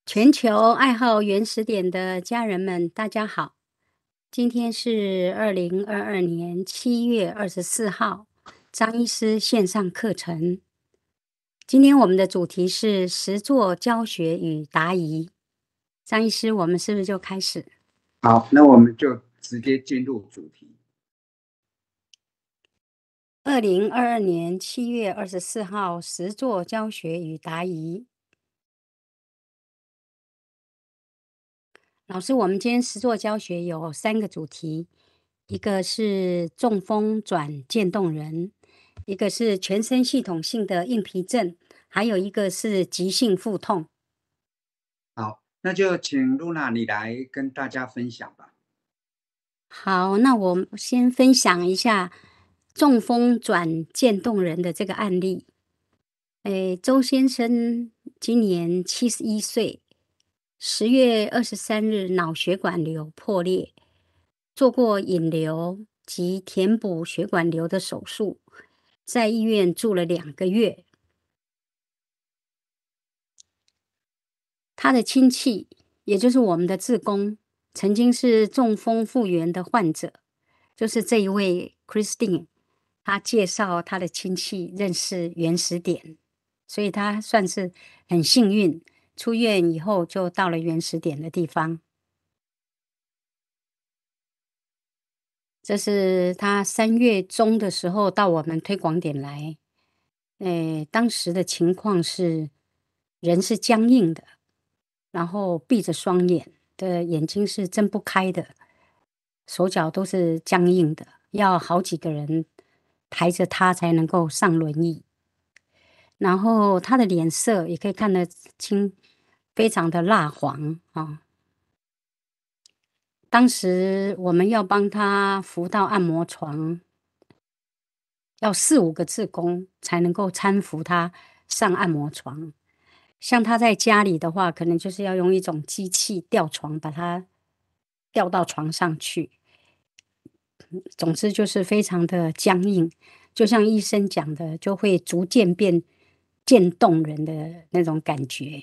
全球爱好原始点的家人们，大家好！今天是2022年7月24号，张医师线上课程。今天我们的主题是实作教学与答疑。张医师，我们是不是就开始？ 好，那我们就直接进入主题。 2022年7月24号，实作教学与答疑。老师，我们今天实作教学有3个主题，一个是中风转渐冻人，一个是全身系统性的硬皮症，还有一个是急性腹痛。 好，那就请露娜你来跟大家分享吧。 好，那我先分享一下中风转渐冻人的这个案例。周先生今年71岁，10月23日脑血管瘤破裂，做过引流及填补血管瘤的手术，在医院住了2个月。他的亲戚，也就是我们的志工，曾经是中风复原的患者，就是这一位 Christine，他介绍他的亲戚认识原始点，所以他算是很幸运，出院以后就到了原始点的地方。这是他3月中的时候到我们推广点来，当时的情况是人是僵硬的，然后闭着双眼的眼睛是睁不开的，手脚都是僵硬的，要好几个人抬着他才能够上轮椅。然后他的脸色也可以看得清，非常的蜡黄啊。当时我们要帮他扶到按摩床，要4、5个志工才能够搀扶他上按摩床。像他在家里的话，可能就是要用一种机器吊床，把他吊到床上去。总之就是非常的僵硬，就像医生讲的，就会逐渐变渐冻人的那种感觉。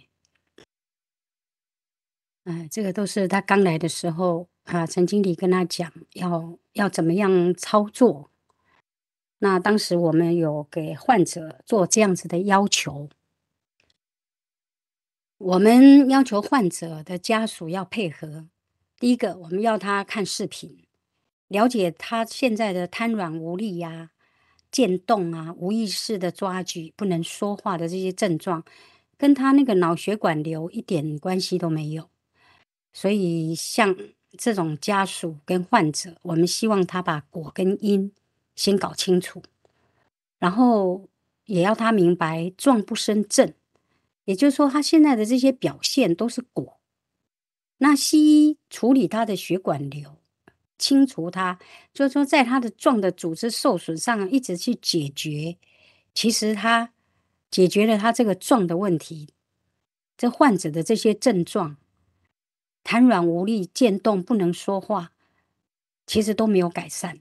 这个都是他刚来的时候陈经理跟他讲要怎么样操作。那当时我们有给患者做这样子的要求，我们要求患者的家属要配合。第一个，我们要他看视频，了解他现在的瘫软无力呀、渐冻啊、无意识的抓举、不能说话的这些症状，跟他那个脑血管瘤一点关系都没有。所以像这种家属跟患者，我们希望他把果跟因先搞清楚，然后也要他明白状不生症，也就是说他现在的这些表现都是果。那西医处理他的血管瘤，清除它，就是说在他的状的组织受损上一直去解决，其实他解决了他这个状的问题，这患者的这些症状，瘫软无力、渐冻、不能说话，其实都没有改善。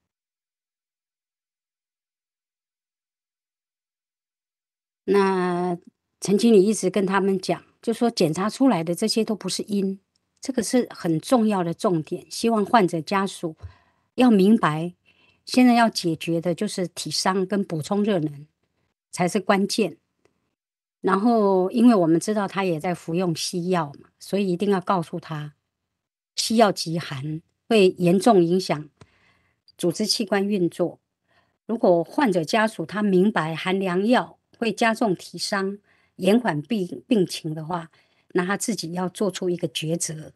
那陈经理一直跟他们讲，就说检查出来的这些都不是因，这个是很重要的重点。希望患者家属要明白，现在要解决的就是体伤跟补充热能才是关键。然后，因为我们知道他也在服用西药嘛，所以一定要告诉他，西药极寒会严重影响组织器官运作。如果患者家属他明白含良药会加重体伤、延缓病情的话，那他自己要做出一个抉择。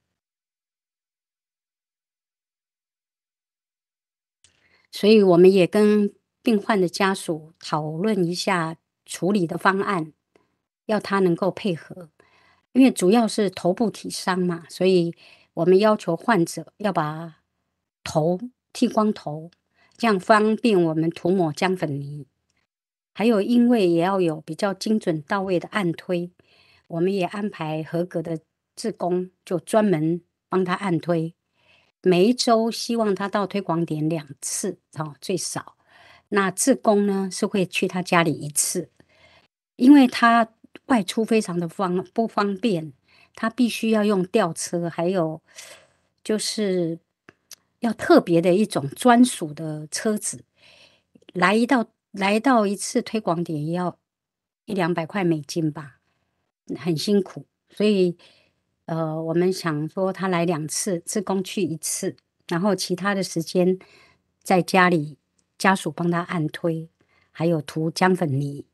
所以我们也跟病患的家属讨论一下处理的方案，要他能够配合。因为主要是头部体伤嘛，所以我们要求患者要把头剃光头，这样方便我们涂抹姜粉泥。还有因为也要有比较精准到位的按推，我们也安排合格的志工，就专门帮他按推。每一周希望他到推广点2次，最少。那志工呢是会去他家里1次，因为他外出非常的不方便， 他必须要用吊车，还有就是要特别的一种专属的车子，来到一次推广点也要100-200块美金吧，很辛苦。所以我们想说他来2次，志工去1次，然后其他的时间在家里家属帮他按推，还有涂姜粉泥。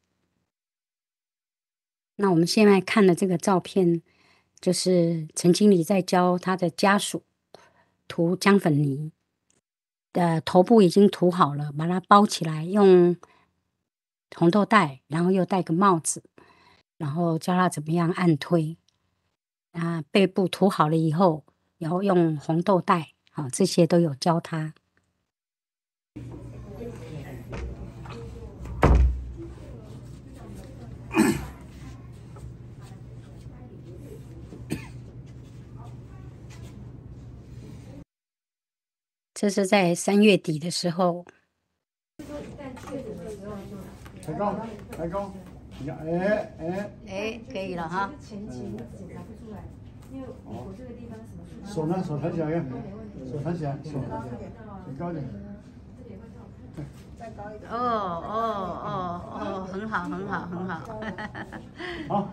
那我们现在看的这个照片，就是陈经理在教他的家属涂姜粉泥，头部已经涂好了，把它包起来，用红豆袋，然后又戴个帽子，然后教他怎么样按推。背部涂好了以后，然后用红豆袋，这些都有教他。这是在3月底的时候。 抬高，你看， 可以了哈。 手呢？手抬起来，手抬起来，手高点。 很好，很好，很好。 好。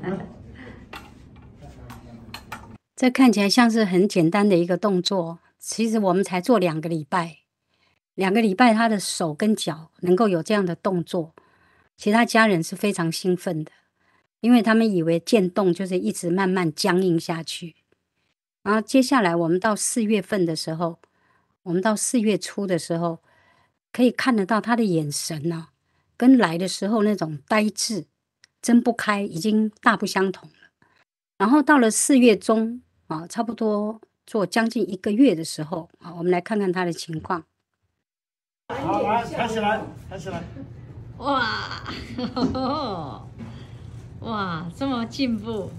这看起来像是很简单的一个动作，其实我们才做2个礼拜，2个礼拜他的手跟脚能够有这样的动作，其他家人是非常兴奋的，因为他们以为渐冻就是一直慢慢僵硬下去。然后接下来我们到4月份的时候，我们到4月初的时候，可以看得到他的眼神呢，跟来的时候那种呆滞、睁不开已经大不相同了。然后到了4月中差不多做将近1个月的时候我们来看看他的情况。 好，来，抬起来，抬起来。 哇，哇，这么进步！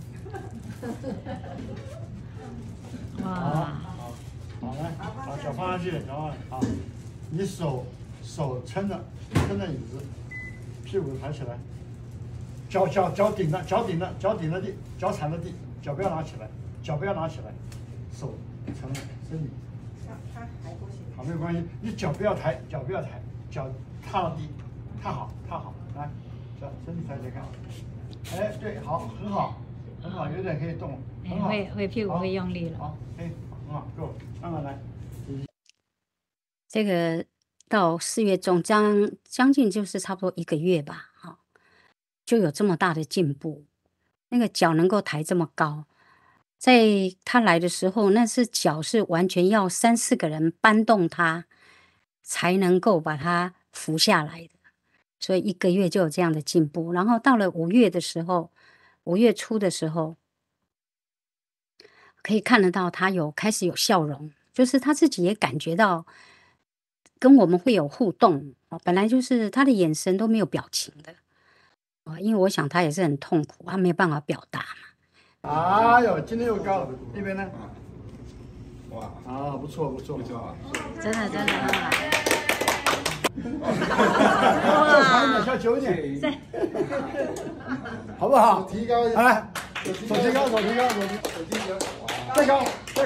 哇， 好，来，把脚放上去，然后好，你手撑着椅子，屁股抬起来，脚顶着地，脚踩着地，脚不要拿起来，手撑着身体。好，没有关系，你脚不要抬，脚踏到地，踏好，来，脚身体抬起来看，对，好，很好，有点可以动，很好， 会屁股会用力了。 好，很好，够，慢慢来。 这个到4月中将近就是差不多1个月吧，就有这么大的进步，那个脚能够抬这么高。在他来的时候，那是脚是完全要3-4个人搬动他，才能够把他扶下来的。所以1个月就有这样的进步。然后到了5月的时候，5月初的时候，可以看得到他开始有笑容，就是他自己也感觉到跟我们会有互动。本来就是他的眼神都没有表情的。因为我想他也是很痛苦，他没有办法表达嘛。 哎呦，今天又高了，那边呢？哇，不错， 真的很好。 再长一点，再久一点，好不好？提高一点，来，手提高，再高，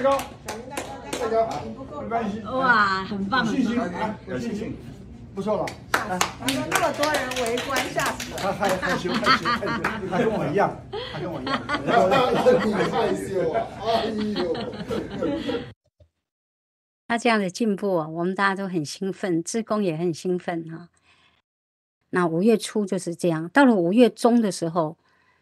没关系。 哇，很棒， 有信心，不错了。 你们那么多人围观，吓死了。 他害羞，他跟我一样。 你害羞啊！哎呦。 他这样的进步我们大家都很兴奋，志工也很兴奋那5月初就是这样，到了5月中的时候，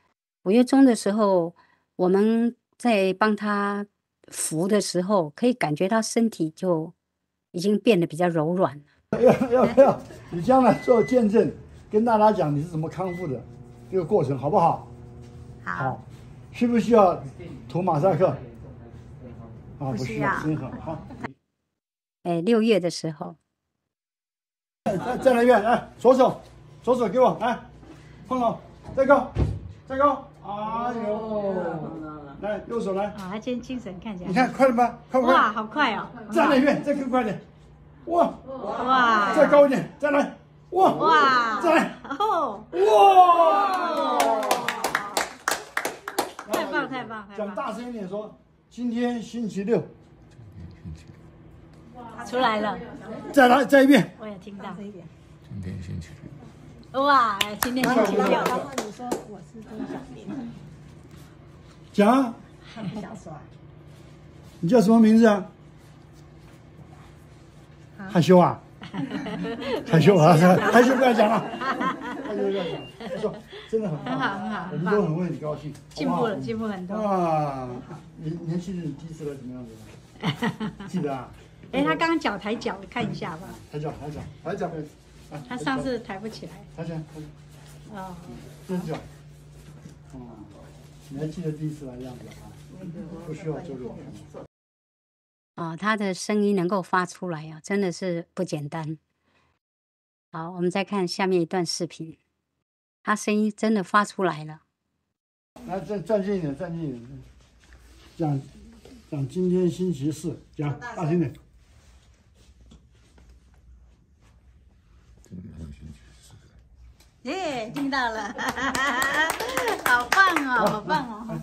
我们在帮他扶的时候，可以感觉到身体就已经变得比较柔软了。 要，你将来做见证，跟大家讲你是怎么康复的这个过程，好不好？好。需不需要涂马赛克？不需要，真好。 6月的时候， 再来一遍，来，左手给我，来，碰到，再高，哎呦，来，右手来。 他今天精神看起来。 你看，快了吧？快不快？ 哇，好快哦！ 再来一遍，再更快点。哇，再高一点，再来。哇，再来。哇！ 太棒太棒！ 讲大声一点说，今天星期六。 出来了， 再一遍。 我也听到。 今天星期六。哇，今天星期六。 然后你说我是钟小明。 讲。 小帅。 你叫什么名字啊？害羞啊？害羞啊！害羞不要讲了，害羞不要讲。他说真的很棒， 很好， 我们都很为你高兴， 进步了，进步很多啊！你年轻人第一次来怎么样子？记得啊？ 哎，他刚刚脚抬脚，看一下吧。 抬脚。 他上次抬不起来。 抬脚。 哦。 踮脚。哦，你还记得第一次来的样子啊？不需要做这种。 哦，他的声音能够发出来啊，真的是不简单。好，我们再看下面一段视频，他声音真的发出来了。 来，站近一点，讲今天星期四，讲大声点。 耶，听到了，好棒哦，好棒哦。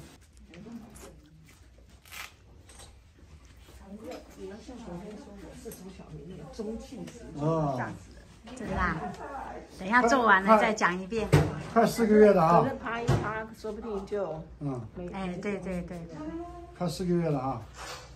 你们像昨天说我是钟小明那个中气十足，吓死人！ 真的啊，等一下做完了再讲一遍。 快4个月了啊！ 昨天趴一趴，说不定就哎，对， 快4个月了啊！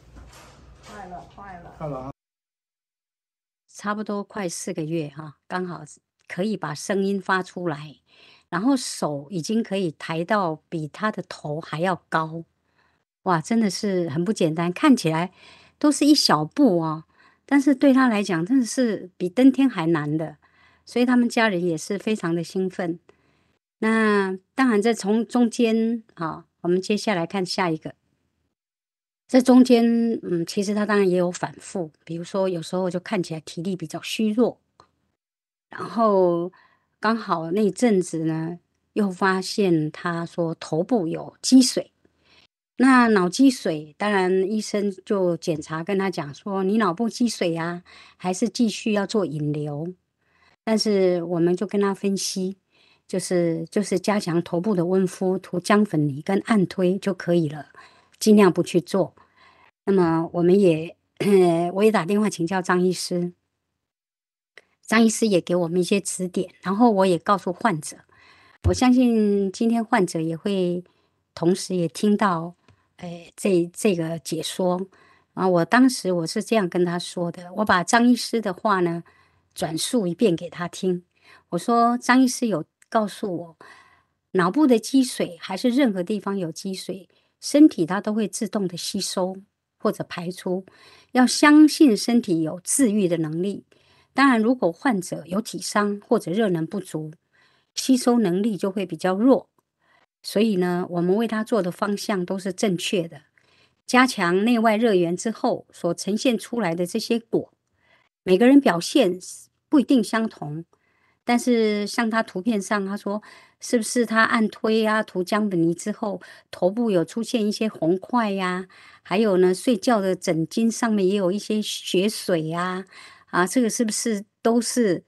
快了啊！ 差不多快4个月哈，刚好可以把声音发出来，然后手已经可以抬到比他的头还要高，哇，真的是很不简单，看起来都是一小步啊，但是对他来讲真的是比登天还难的，所以他们家人也是非常的兴奋。那当然这从中间啊，我们接下来看下一个。这中间，其实他当然也有反复，比如说有时候就看起来体力比较虚弱，然后刚好那一阵子呢，又发现他说头部有积水，那脑积水，当然医生就检查跟他讲说，你脑部积水啊，还是继续要做引流，但是我们就跟他分析，就是加强头部的温敷，涂姜粉泥跟按推就可以了，尽量不去做。那么我也打电话请教张医师，张医师也给我们一些指点，然后我也告诉患者，我相信今天患者也会同时也听到，这个解说啊。我当时我是这样跟他说的，我把张医师的话呢转述一遍给他听。我说张医师有告诉我，脑部的积水还是任何地方有积水，身体它都会自动的吸收或者排出，要相信身体有自愈的能力。当然，如果患者有体伤或者热能不足，吸收能力就会比较弱。所以呢，我们为他做的方向都是正确的。加强内外热源之后所呈现出来的这些果，每个人表现不一定相同。但是像他图片上，他说是不是他按推啊、涂姜粉泥之后，头部有出现一些红块呀、还有呢，睡觉的枕巾上面也有一些血水呀，这个是不是都是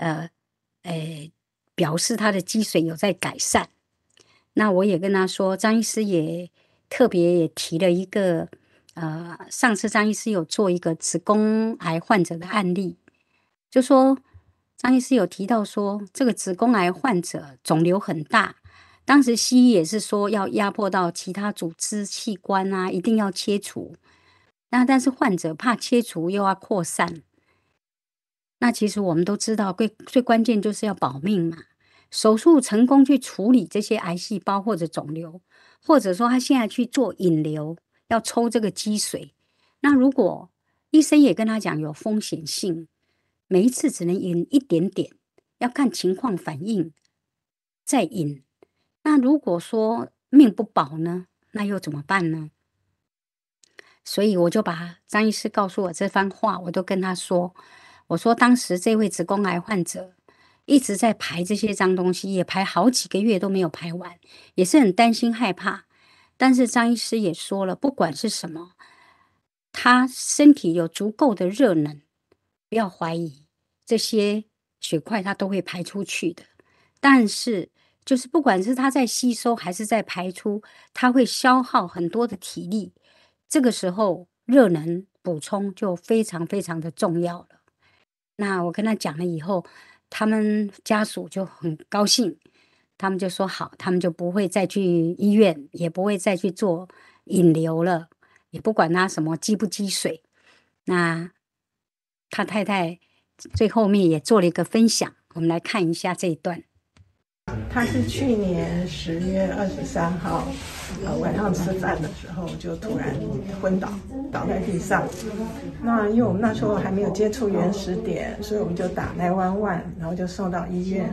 表示他的积水有在改善？那我也跟他说，张医师也特别也提了一个，上次张医师有做一个子宫癌患者的案例，就说张医师有提到说，这个子宫癌患者肿瘤很大，当时西医也是说要压迫到其他组织器官啊，一定要切除。那但是患者怕切除又要扩散，那其实我们都知道，最关键就是要保命嘛。手术成功去处理这些癌细胞或者肿瘤，或者说他现在去做引流，要抽这个积水。那如果医生也跟他讲有风险性，每一次只能引一点点，要看情况反应再引。那如果说命不保呢，那又怎么办呢？所以我就把张医师告诉我这番话，我都跟他说，我说当时这位子宫癌患者一直在排这些脏东西，也排好几个月都没有排完，也是很担心害怕。但是张医师也说了，不管是什么，他身体有足够的热能，不要怀疑这些血块它都会排出去的。但是就是不管是他在吸收还是在排出，它会消耗很多的体力。这个时候热能补充就非常非常的重要了。那我跟他讲了以后，他们家属就很高兴，他们就说好，他们就不会再去医院，也不会再去做引流了，也不管他什么积不积水。那他太太最后面也做了一个分享，我们来看一下这一段。 他是去年10月23号，晚上吃饭的时候就突然昏倒在地上。那因为我们那时候还没有接触原始点，所以我们就打911，然后就送到医院。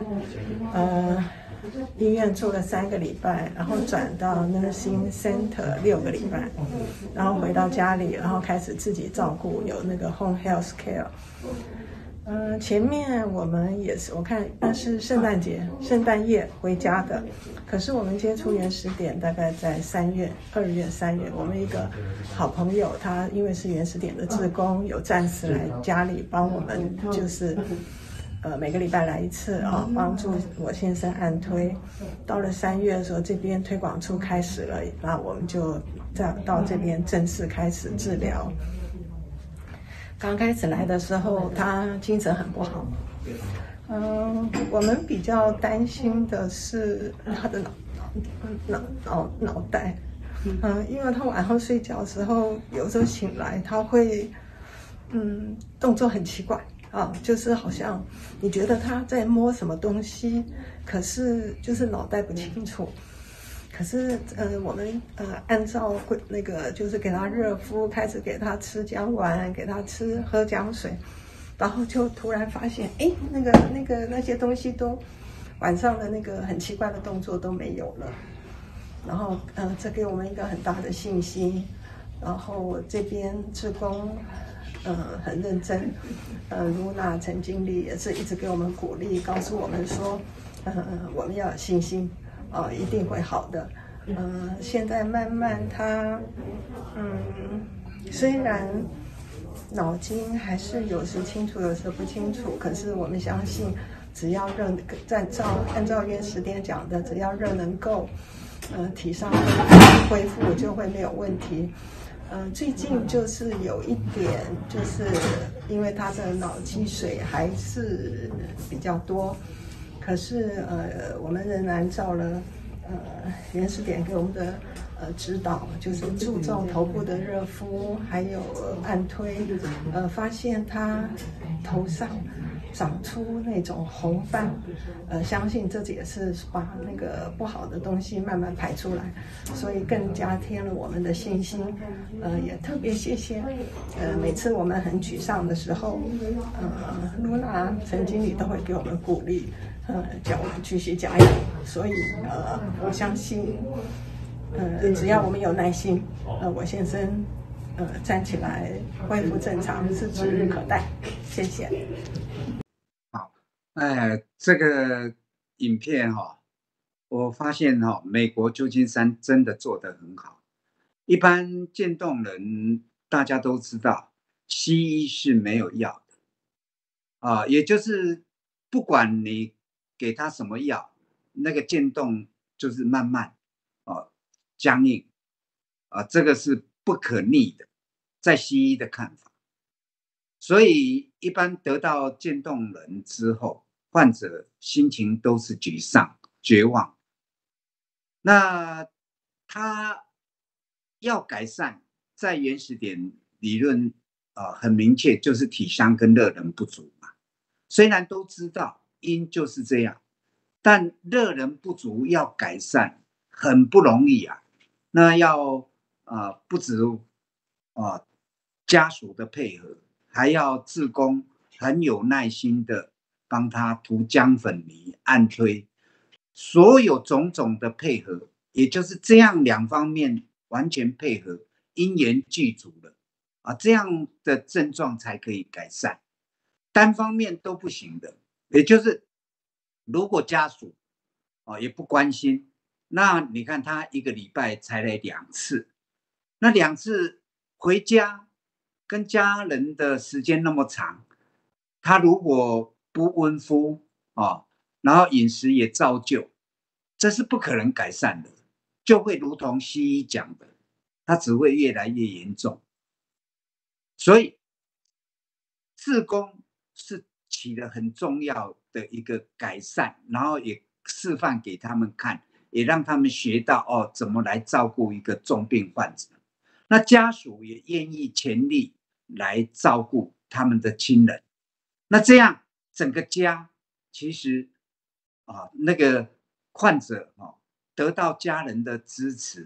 医院住了3个礼拜，然后转到 Nursing Center 6个礼拜，然后回到家里，然后开始自己照顾，有那个 Home Health Care。前面我们也是，我看那是圣诞夜回家的，可是我们接触原始点大概在2月、3月，我们一个好朋友，他因为是原始点的志工，有暂时来家里帮我们，就是每个礼拜来一次啊，帮助我先生按推。到了3月的时候，这边推广处开始了，那我们就到这边正式开始治疗。刚开始来的时候，他精神很不好。我们比较担心的是他的脑袋。因为他晚上睡觉的时候，有时候醒来他会，动作很奇怪啊，就是好像你觉得他在摸什么东西，可是就是脑袋不清楚。可是我们按照那个就是给他热敷，开始给他吃姜丸，给他喝姜水，然后就突然发现，那些东西都晚上的那个很奇怪的动作都没有了。然后这给我们一个很大的信心。然后这边志工很认真，露娜陈经理也是一直给我们鼓励，告诉我们说，我们要有信心。一定会好的。现在慢慢他，虽然脑筋还是有时清楚，有时不清楚，可是我们相信，只要按照原始点讲的，只要热能够，体上恢复就会没有问题。最近就是有一点，就是因为他的脑积水还是比较多。可是我们仍然照了原始点给我们的指导，就是注重头部的热敷，还有按推。发现他头上长出那种红斑，相信这也是把那个不好的东西慢慢排出来，所以更加添了我们的信心。也特别谢谢，每次我们很沮丧的时候，露娜陈经理都会给我们鼓励。叫我们继续加油，所以我相信，只要我们有耐心，我先生站起来恢复正常是指日可待。谢谢。 好，这个影片我发现美国旧金山真的做得很好。一般渐冻人大家都知道，西医是没有药的也就是不管你给他什么药，那个渐冻就是慢慢僵硬这个是不可逆的，在西医的看法。所以一般得到渐冻人之后，患者心情都是沮丧、绝望。那他要改善，在原始点理论很明确，就是体香跟热能不足嘛。虽然都知道因就是这样，但热能不足要改善很不容易啊。那要不止家属的配合，还要志工很有耐心的帮他涂姜粉泥、按推，所有种种的配合，也就是这样2方面完全配合，因缘具足了这样的症状才可以改善。单方面都不行的，也就是如果家属也不关心，那你看他1个礼拜才来2次，那2次回家跟家人的时间那么长，他如果不温敷然后饮食也照旧这是不可能改善的，就会如同西医讲的，它只会越来越严重。所以志工是起了很重要的一个改善，然后也示范给他们看，也让他们学到怎么来照顾一个重病患者。那家属也愿意全力来照顾他们的亲人。那这样整个家其实那个患者得到家人的支持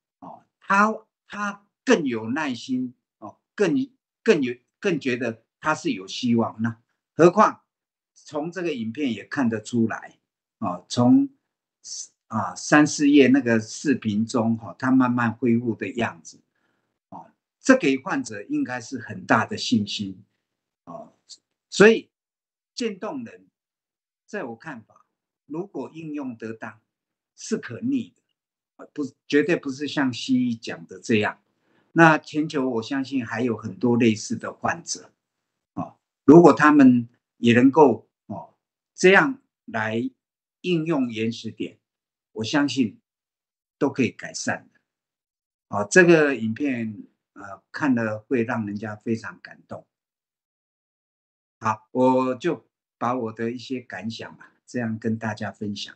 他更有耐心更觉得他是有希望。那何况从这个影片也看得出来从3、4页那个视频中他慢慢恢复的样子这给患者应该是很大的信心所以渐冻人在我看法，如果应用得当是可逆的，绝对不是像西医讲的这样。那全球我相信还有很多类似的患者如果他们也能够这样来应用原始点，我相信都可以改善的这个影片看了会让人家非常感动。好，我就把我的一些感想这样跟大家分享。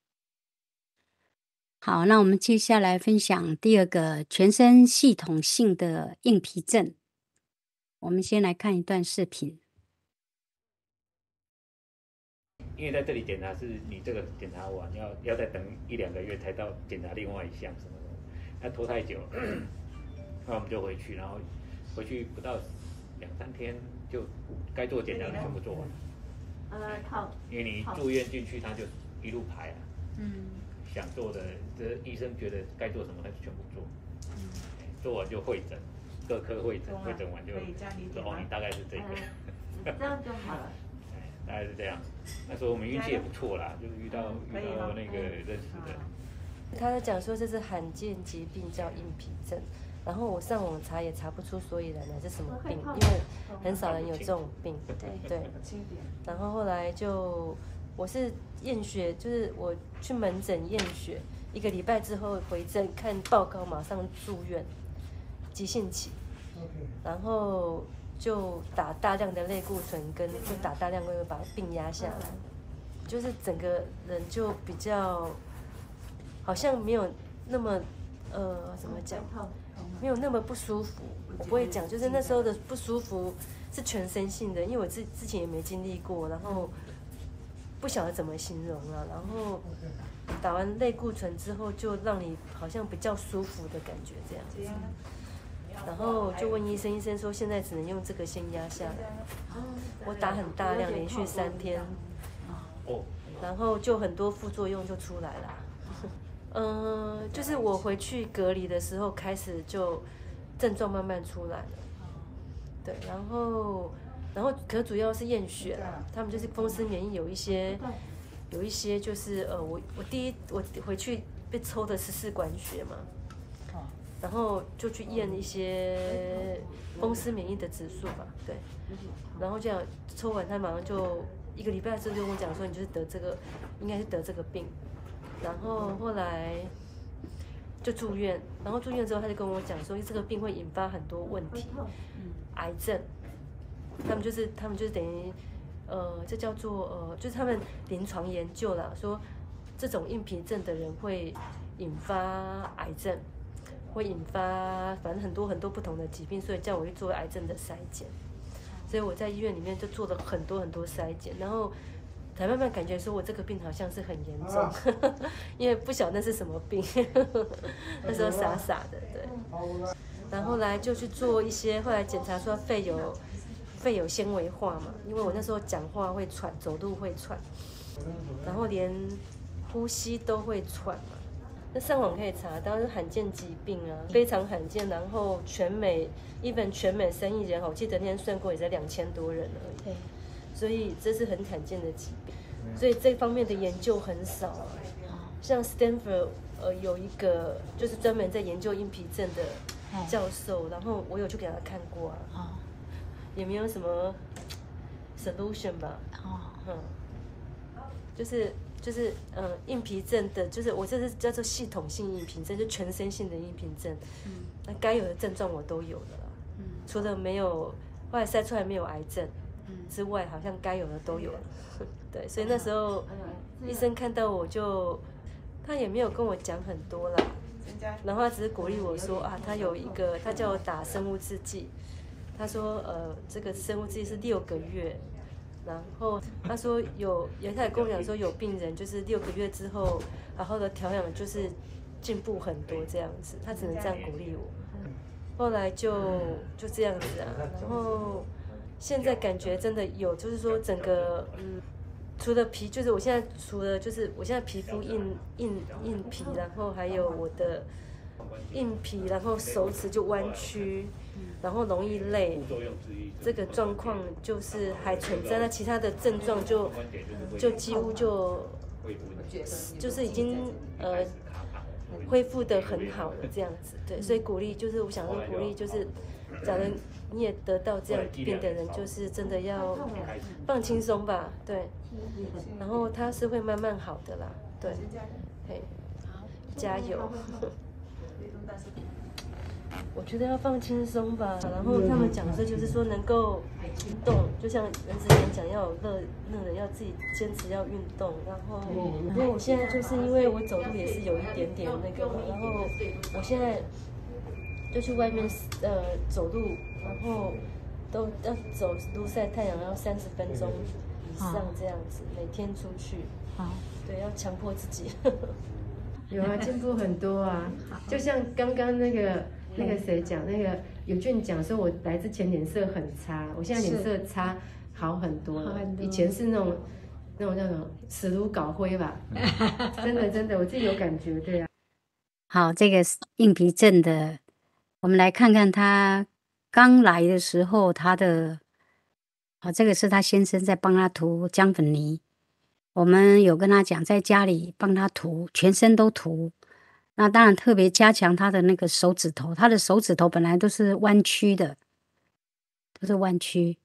好，那我们接下来分享第二个全身系统性的硬皮症。我们先来看一段视频。 因为在这里检查是你这个检查完要再等1、2个月才到检查另外一项什么的，那拖太久了，那我们就回去，然后回去不到2、3天就该做检查的全部做完。因为你住院进去，他就一路排想做的，这医生觉得该做什么他就全部做，做完就会诊，各科会诊，会诊完就说你大概是这个， 这样就好了。 大概是这样。那时候我们运气也不错啦，就是遇到那个认识的。 他在讲说这是罕见疾病叫硬皮症，然后我上网查也查不出所以然来是什么病，因为很少人有这种病。对。然后后来我是验血，就是我去门诊验血，1个礼拜之后回诊看报告，马上住院，急性期，然后就打大量的类固醇就打大量的把病压下来，就是整个人就比较好像没有那么怎么讲，没有那么不舒服。我不会讲，就是那时候的不舒服是全身性的，因为我之前也没经历过，然后不晓得怎么形容了。然后打完类固醇之后，就让你好像比较舒服的感觉这样子。然后就问医生，医生说现在只能用这个先压下来。我打很大量，连续3天，然后就很多副作用就出来了。就是我回去隔离的时候开始就症状慢慢出来了。对，然后可主要是验血啦，他们就是风湿免疫有一些就是我回去被抽的14管血嘛。然后就去验一些风湿免疫的指数吧，对，然后这样抽完，他马上就1个礼拜之后就跟我讲说，你就是应该是得这个病，然后后来就住院，然后住院之后他就跟我讲说，这个病会引发很多问题，癌症，他们就是等于这叫做就是他们临床研究啦，说这种硬皮症的人会引发癌症。会引发反正很多不同的疾病，所以叫我去做癌症的筛检，所以我在医院里面就做了很多筛检，然后才慢慢感觉说我这个病好像是很严重，因为不晓得那是什么病，那时候傻傻的，对。然后来就去做一些，后来检查出肺有纤维化嘛，因为我那时候讲话会喘，走路会喘，然后连呼吸都会喘嘛。那上网可以查到是罕见疾病啊，非常罕见。然后全美3亿人口，我记得那天算过也才2000多人而已。所以这是很罕见的疾病，所以这方面的研究很少。像 Stanford 有一个就是专门在研究硬皮症的教授，然后我有去给他看过啊，也没有什么 solution 吧，就是就是硬皮症的，就是我这是叫做系统性硬皮症，就全身性的硬皮症。那该有的症状我都有了啦。除了没有后来筛出来没有癌症之外，好像该有的都有了。对，所以那时候医生看到我就，他也没有跟我讲很多啦，然后他只是鼓励我说啊，他有一个，他叫我打生物制剂，他说这个生物制剂是6个月。然后他说他也跟我讲说有病人就是6个月之后好好的调养就是进步很多这样子，他只能这样鼓励我。后来就这样子啊，然后现在感觉真的有，就是说整个除了皮，就是我现在除了就是我现在皮肤硬皮，然后还有我的硬皮，然后手指就弯曲。然后容易累，这个状况就是还存在，那其他的症状就几乎就是已经恢复得很好了这样子，对，所以鼓励就是我想说鼓励就是，假如你也得到这样病的人，就是真的要放轻松吧，对，然后他是会慢慢好的啦，对，嘿，加油。我觉得要放轻松吧，然后他们讲的就是说能够运动，就像人之前讲要有热人要自己坚持要运动，然后我现在就是因为我走路也是有一点点那个，然后我现在就去外面走路，然后都要走路晒太阳要30分钟以上这样子，每天出去，对，要强迫自己。 有啊，进步很多啊，就像刚刚那个谁讲，那个有俊讲说，我来之前脸色很差，我现在脸色好很多了，以前是那种死如搞灰吧，真的，我自己有感觉，对啊。 好，这个硬皮症的，我们来看看他刚来的时候这个是他先生在帮他涂姜粉泥。我们有跟他讲，在家里帮他涂，全身都涂。那当然特别加强他的那个手指头，他的手指头本来都是弯曲的，都是弯曲。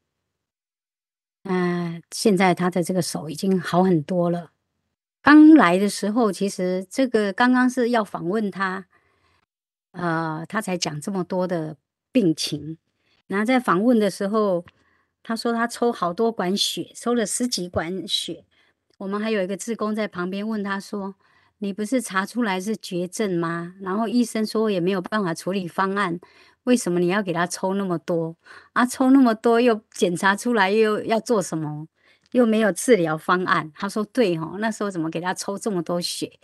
现在他的这个手已经好很多了。刚来的时候，其实这个刚刚是要访问他，他才讲这么多的病情。然后在访问的时候，他说他抽好多管血，抽了10几管血。我们还有一个志工在旁边问他说：“你不是查出来是绝症吗？然后医生说也没有办法处理方案，为什么你要给他抽那么多？抽那么多又检查出来又要做什么？又没有治疗方案。”他说：“对哦，那时候怎么给他抽这么多血？”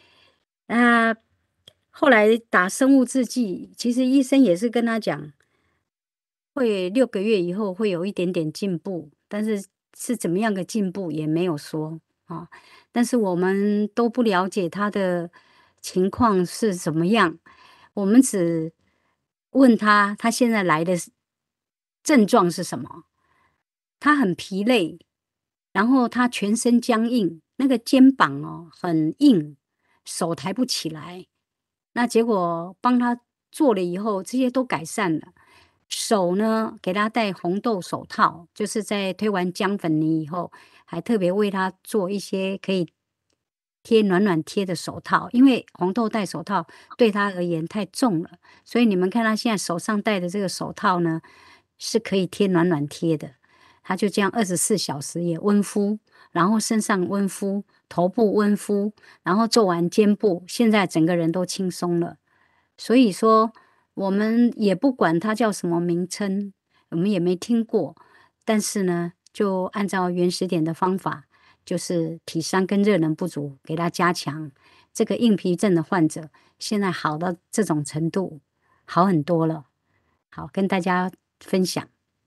后来打生物制剂，其实医生也是跟他讲，会6个月以后会有一点点进步，但是是怎么样的进步也没有说。但是我们都不了解他的情况是怎么样，我们只问他现在来的症状是什么。他很疲累，然后他全身僵硬，那个肩膀很硬，手抬不起来。那结果帮他做了以后，这些都改善了。手呢，给他戴红豆手套，就是在推完姜粉泥以后，还特别为他做一些可以贴暖暖贴的手套，因为红豆戴手套对他而言太重了，所以你们看他现在手上戴的这个手套呢，是可以贴暖暖贴的。他就这样24小时也温敷，然后身上温敷，头部温敷，然后做完肩部，现在整个人都轻松了。所以说我们也不管它叫什么名称，我们也没听过，但是呢，就按照原始点的方法，就是体伤跟热能不足给它加强。这个硬皮症的患者现在好到这种程度，好很多了。好，跟大家分享。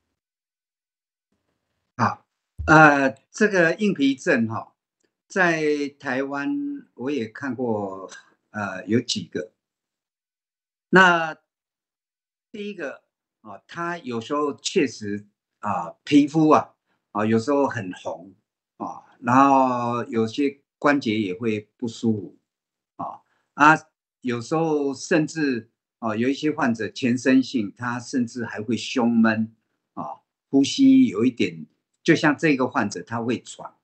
好，这个硬皮症在台湾我也看过，有几个。那第一个他有时候确实皮肤有时候很红然后有些关节也会不舒服有时候甚至有一些患者全身性，他甚至还会胸闷呼吸有一点，就像这个患者他会喘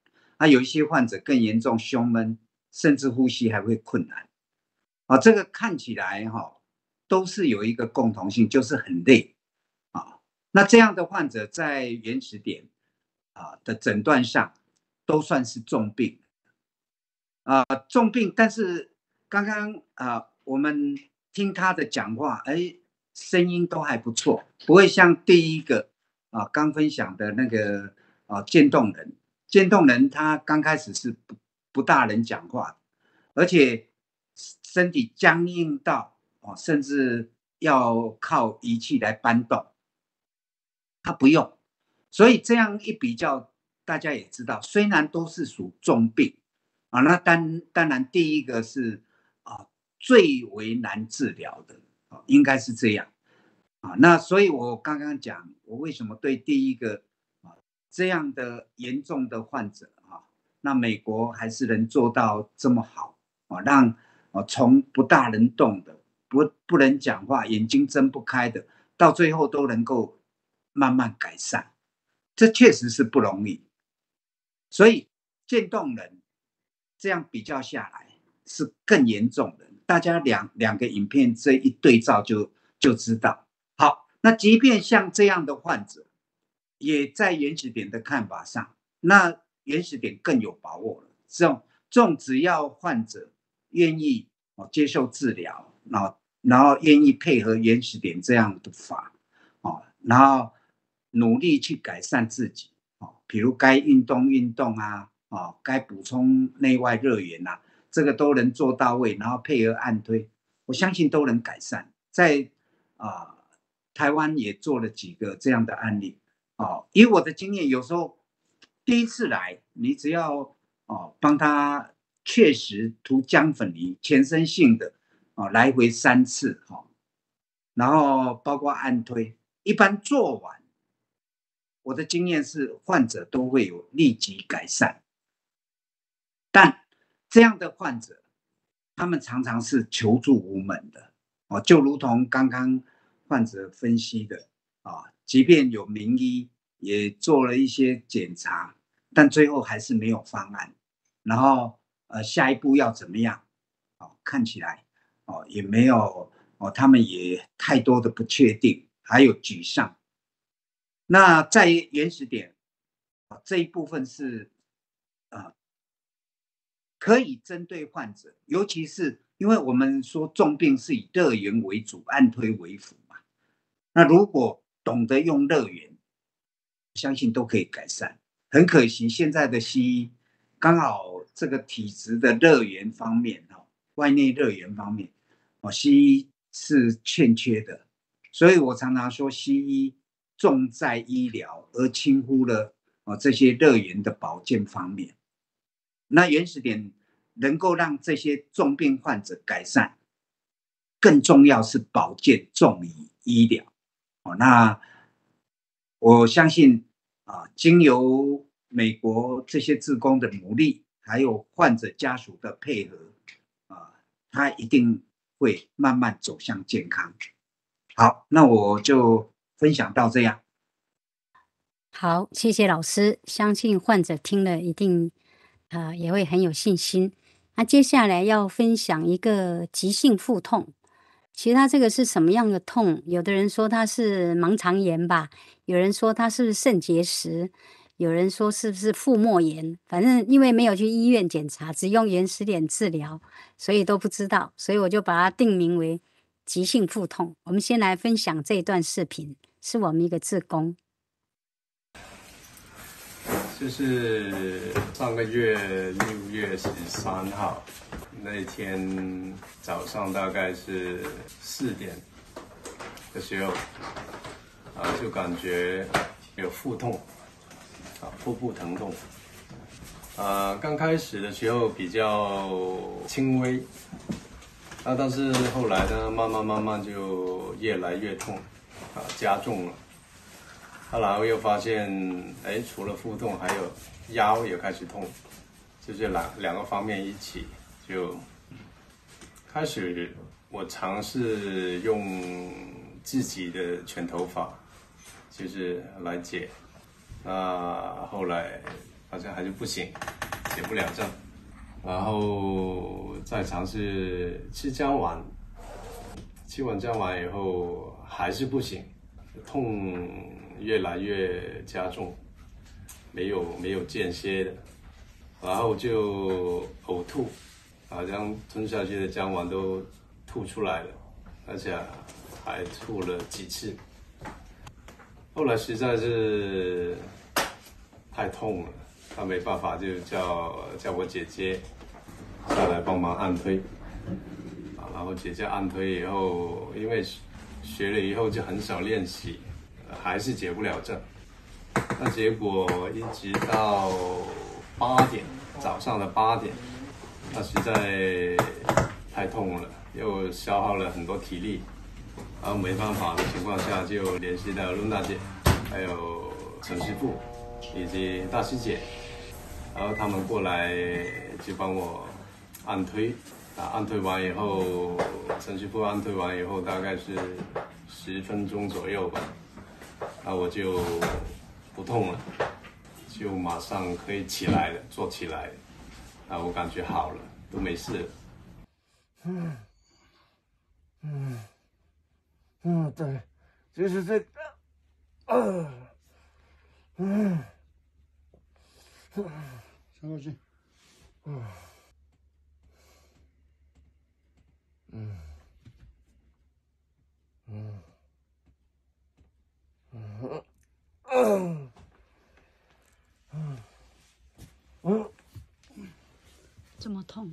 有一些患者更严重，胸闷，甚至呼吸还会困难。这个看起来都是有一个共同性，就是很累那这样的患者在原始点的诊断上都算是重病重病，但是刚刚我们听他的讲话，声音都还不错，不会像第一个刚分享的那个渐冻人。渐冻人他刚开始是不大能讲话，而且身体僵硬到甚至要靠仪器来搬动，他不用。所以这样一比较，大家也知道，虽然都是属重病那当然第一个是最为难治疗的应该是这样那所以我刚刚讲，我为什么对第一个这样的严重的患者那美国还是能做到这么好让从不大能动的、不能讲话、眼睛睁不开的，到最后都能够慢慢改善，这确实是不容易。所以渐冻人这样比较下来是更严重的，大家两个影片这一对照就知道。好，那即便像这样的患者，也在原始点的看法上，那原始点更有把握了。这种只要患者愿意接受治疗，然后愿意配合原始点这样的法然后努力去改善自己比如该运动该补充内外热源这个都能做到位，然后配合按推，我相信都能改善。在台湾也做了几个这样的案例以我的经验，有时候第一次来，你只要帮他确实涂姜粉泥，全身性的来回3次然后包括按推，一般做完，我的经验是患者都会有立即改善。但这样的患者，他们常常是求助无门的就如同刚刚患者分析的即便有名医也做了一些检查，但最后还是没有方案，然后下一步要怎么样看起来也没有他们也太多的不确定，还有沮丧。那在原始点这一部分是可以针对患者，尤其是因为我们说重病是以热源为主，按推为辅嘛。那如果懂得用热源，相信都可以改善。很可惜现在的西医刚好这个体质的热源方面外内热源方面西医是欠缺的，所以我常常说西医重在医疗，而轻忽了这些热源的保健方面。那原始点能够让这些重病患者改善，更重要是保健重于医疗那我相信经由美国这些志工的努力，还有患者家属的配合他一定会慢慢走向健康。好，那我就分享到这样。 好，谢谢老师，相信患者听了一定也会很有信心。那接下来要分享一个急性腹痛，其实他这个是什么样的痛？有的人说他是盲肠炎吧，有人说他是肾结石，有人说是不是腹膜炎，反正因为没有去医院检查，只用原始点治疗，所以都不知道，所以我就把它定名为急性腹痛。我们先来分享这一段视频，是我们一个志工。 就是上个月6月13号那天早上，大概是4点的时候就感觉有腹痛腹部疼痛刚开始的时候比较轻微但是后来呢，慢慢就越来越痛加重了。然后又发现，除了腹痛，还有腰也开始痛，就是两个方面一起，就开始我尝试用自己的卷头法，就是来解。那后来好像还是不行， 解不了症，然后再尝试吃姜丸，吃完姜丸以后还是不行，痛越来越加重，没有间歇的，然后就呕吐，好像吞下去的姜丸都吐出来了，而且还吐了几次。后来实在是太痛了，他没办法，就叫我姐姐下来帮忙按推，然后姐姐按推以后，因为学了以后就很少练习，还是解不了症。那结果一直到8点，早上的8点，那实在太痛了，又消耗了很多体力。然后没办法的情况下，就联系到露娜姐，还有陈师傅以及大师姐，然后他们过来就帮我按推，按推完以后，陈师傅按推完以后大概是10分钟左右吧，那我就不痛了，就马上可以起来了，坐起来，我感觉好了，都没事了。 对，就是这个，深呼吸， 这么痛？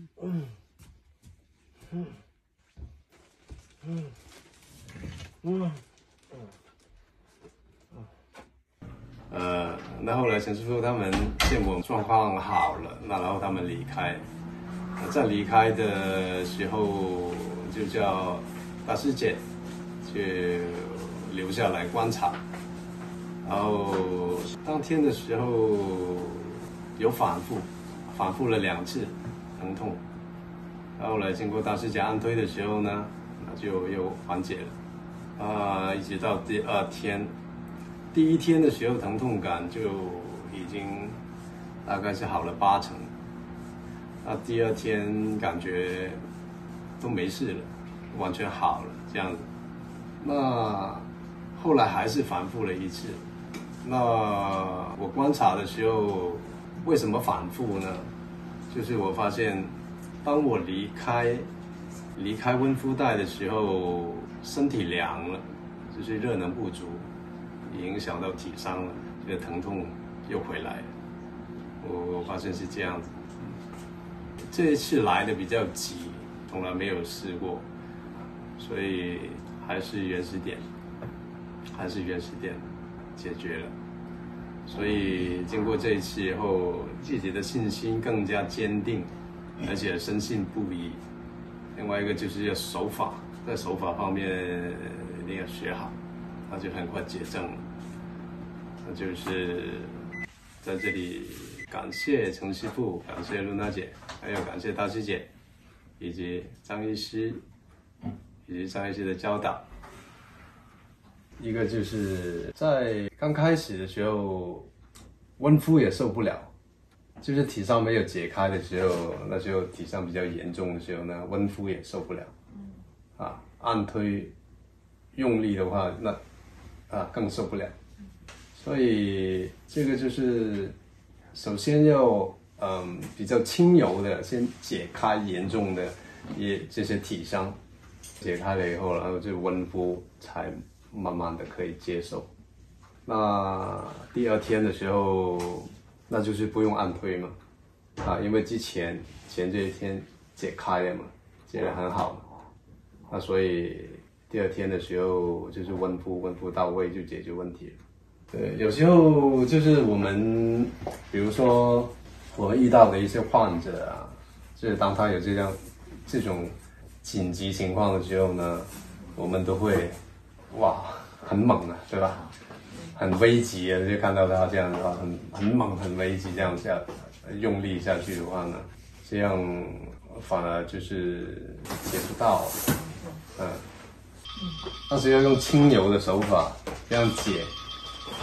那后来陈师傅他们见我状况好了，那然后他们离开，在离开的时候就叫大师姐就留下来观察，然后当天的时候有反复了2次疼痛，然后来经过大师姐按推的时候呢，那就又缓解了，一直到第2天。第1天的时候疼痛感就已经大概是好了80%，那第2天感觉都没事了，完全好了这样子。那后来还是反复了1次，那我观察的时候为什么反复呢？就是我发现当我离开温敷带的时候，身体凉了，就是热能不足，影响到体伤了，这个疼痛又回来了。我发现是这样子。这一次来的比较急，从来没有试过，所以还是原始点解决了。所以经过这一次以后，自己的信心更加坚定，而且深信不疑。另外一个就是要手法，在手法方面一定要学好，那就很快解症了。那就是在这里感谢陈师傅，感谢露娜姐，还有感谢大师姐，以及张医师的教导。一个就是在刚开始的时候，温敷也受不了，就是体伤没有解开的时候，那时候体伤比较严重的时候呢，温敷也受不了。按推用力的话，那更受不了。所以这个就是首先要比较轻柔的先解开严重的这些体伤，解开了以后，然后就温敷才慢慢的可以接受。那第2天的时候，那就是不用按推嘛，因为前这1天解开了嘛，解得很好，那所以第2天的时候就是温敷到位就解决问题了。对，有时候就是我们，比如说我遇到的一些患者啊，就是当他有这种紧急情况的时候呢，我们都会很猛啊，对吧？很危急啊，就看到他这样的话，很猛很危急这样下用力下去的话呢，这样反而就是解不到，但是要用轻柔的手法这样解，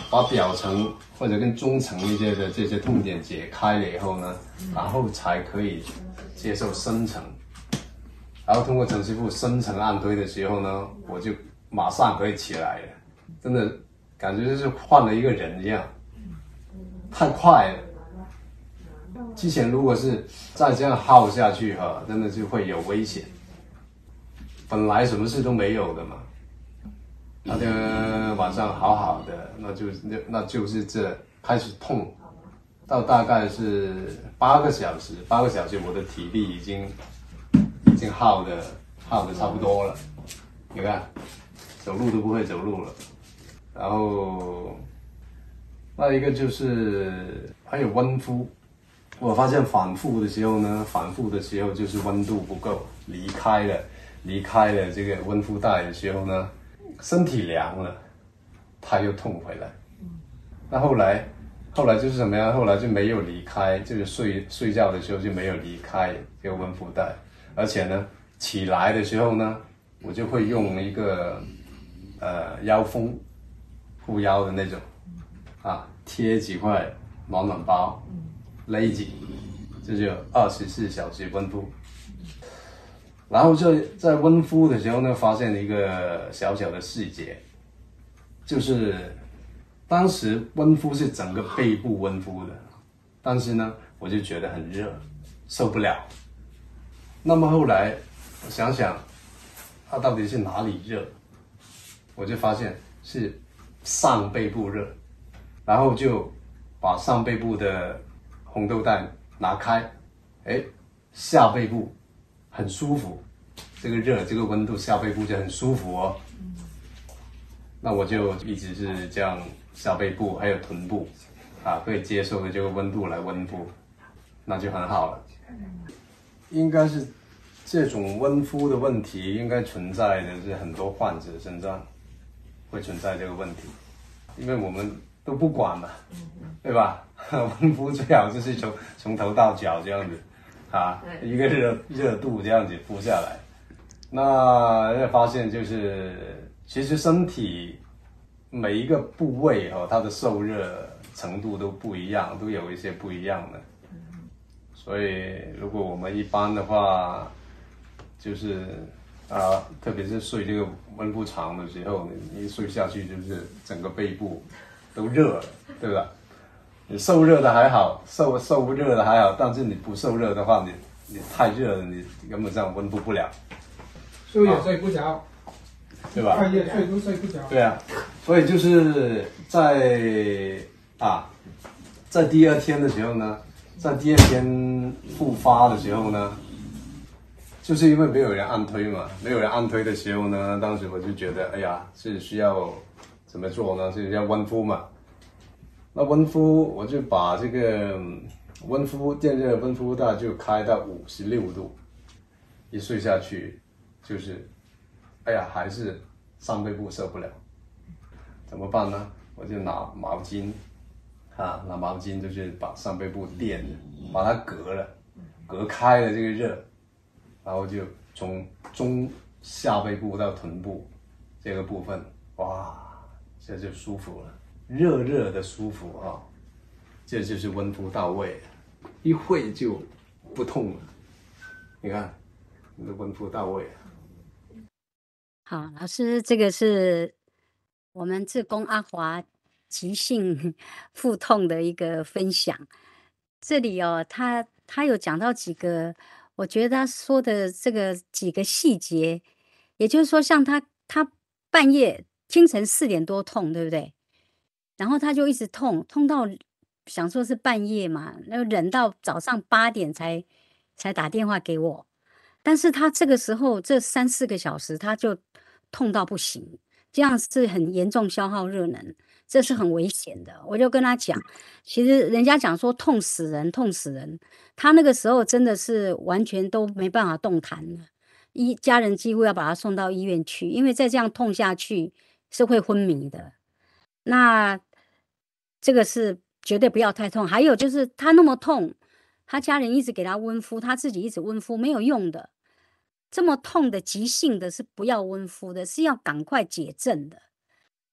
把表层或者跟中层一些的这些痛点解开了以后呢，然后才可以接受深层。然后通过陈师傅深层按推的时候呢，我就马上可以起来了，真的感觉就是换了一个人一样，太快了。之前如果是再这样耗下去哈，真的就会有危险。本来什么事都没有的嘛，那天晚上好好的，那就是这开始痛，到大概是8个小时，我的体力已经耗的差不多了。你看，走路都不会走路了。然后那一个就是还有温敷，我发现反复的时候就是温度不够，离开了这个温敷带的时候呢，身体凉了，它又痛回来。那后来就是什么呀？后来就没有离开，就是睡觉的时候就没有离开这个温敷带，而且呢，起来的时候呢，我就会用一个腰封护腰的那种啊，贴几块暖包勒紧，这就24小时温敷。然后在温敷的时候呢，发现了一个小小的细节，就是当时温敷是整个背部温敷的，但是呢，我就觉得很热，受不了。那么后来我想想，它到底是哪里热？我就发现是上背部热，然后就把上背部的红豆带拿开，下背部很舒服，这个热，这个温度下背部就很舒服哦。那我就一直是这样下背部还有臀部啊，可以接受的这个温度来温敷，那就很好了。应该是这种温敷的问题，应该存在的是很多患者身上会存在这个问题，因为我们都不管嘛，对吧？温敷最好就是从头到脚这样子啊，一个热度这样子敷下来。那发现就是，其实身体每一个部位它的受热程度都不一样，都有一些不一样的。所以如果我们一般的话，就是特别是睡这个温敷床的时候，你一睡下去就是整个背部都热了，对吧？你受热的还好，受不热的还好，但是你不受热的话，你太热了，你根本上温敷不了， 睡也睡不着， 对吧？ 半夜睡都睡不着。 对啊，所以就是在第二天的时候呢，在第二天复发的时候呢，就是因为没有人按推嘛，没有人按推的时候呢，当时我就觉得，哎呀，是需要怎么做呢？是要温敷嘛。那温敷我就把这个电热温敷带就开到56度，一睡下去就是，哎呀，还是上背部受不了，怎么办呢？我就拿毛巾就是把上背部垫着，把它隔开了这个热，然后就从中下背部到臀部这个部分，哇，这就舒服了，热的舒服啊，这就是温敷到位，一会就不痛了。你看，你的温敷到位。 好，老师，这个是我们志工阿华急性腹痛的一个分享。这里他有讲到几个，我觉得他说的这个几个细节，也就是说，像他半夜清晨4点多痛，对不对？然后他就一直痛到想说是半夜嘛，然后忍到早上8点才打电话给我。但是他这个时候这3-4个小时他就痛到不行，这样是很严重消耗热能，这是很危险的。我就跟他讲，其实人家讲说痛死人，他那个时候真的是完全都没办法动弹了，家人几乎要把他送到医院去，因为再这样痛下去是会昏迷的。那这个是绝对不要太痛。还有就是他那么痛，他家人一直给他温敷，他自己一直温敷没有用的。这么痛的急性的是不要温敷的，是要赶快解症的。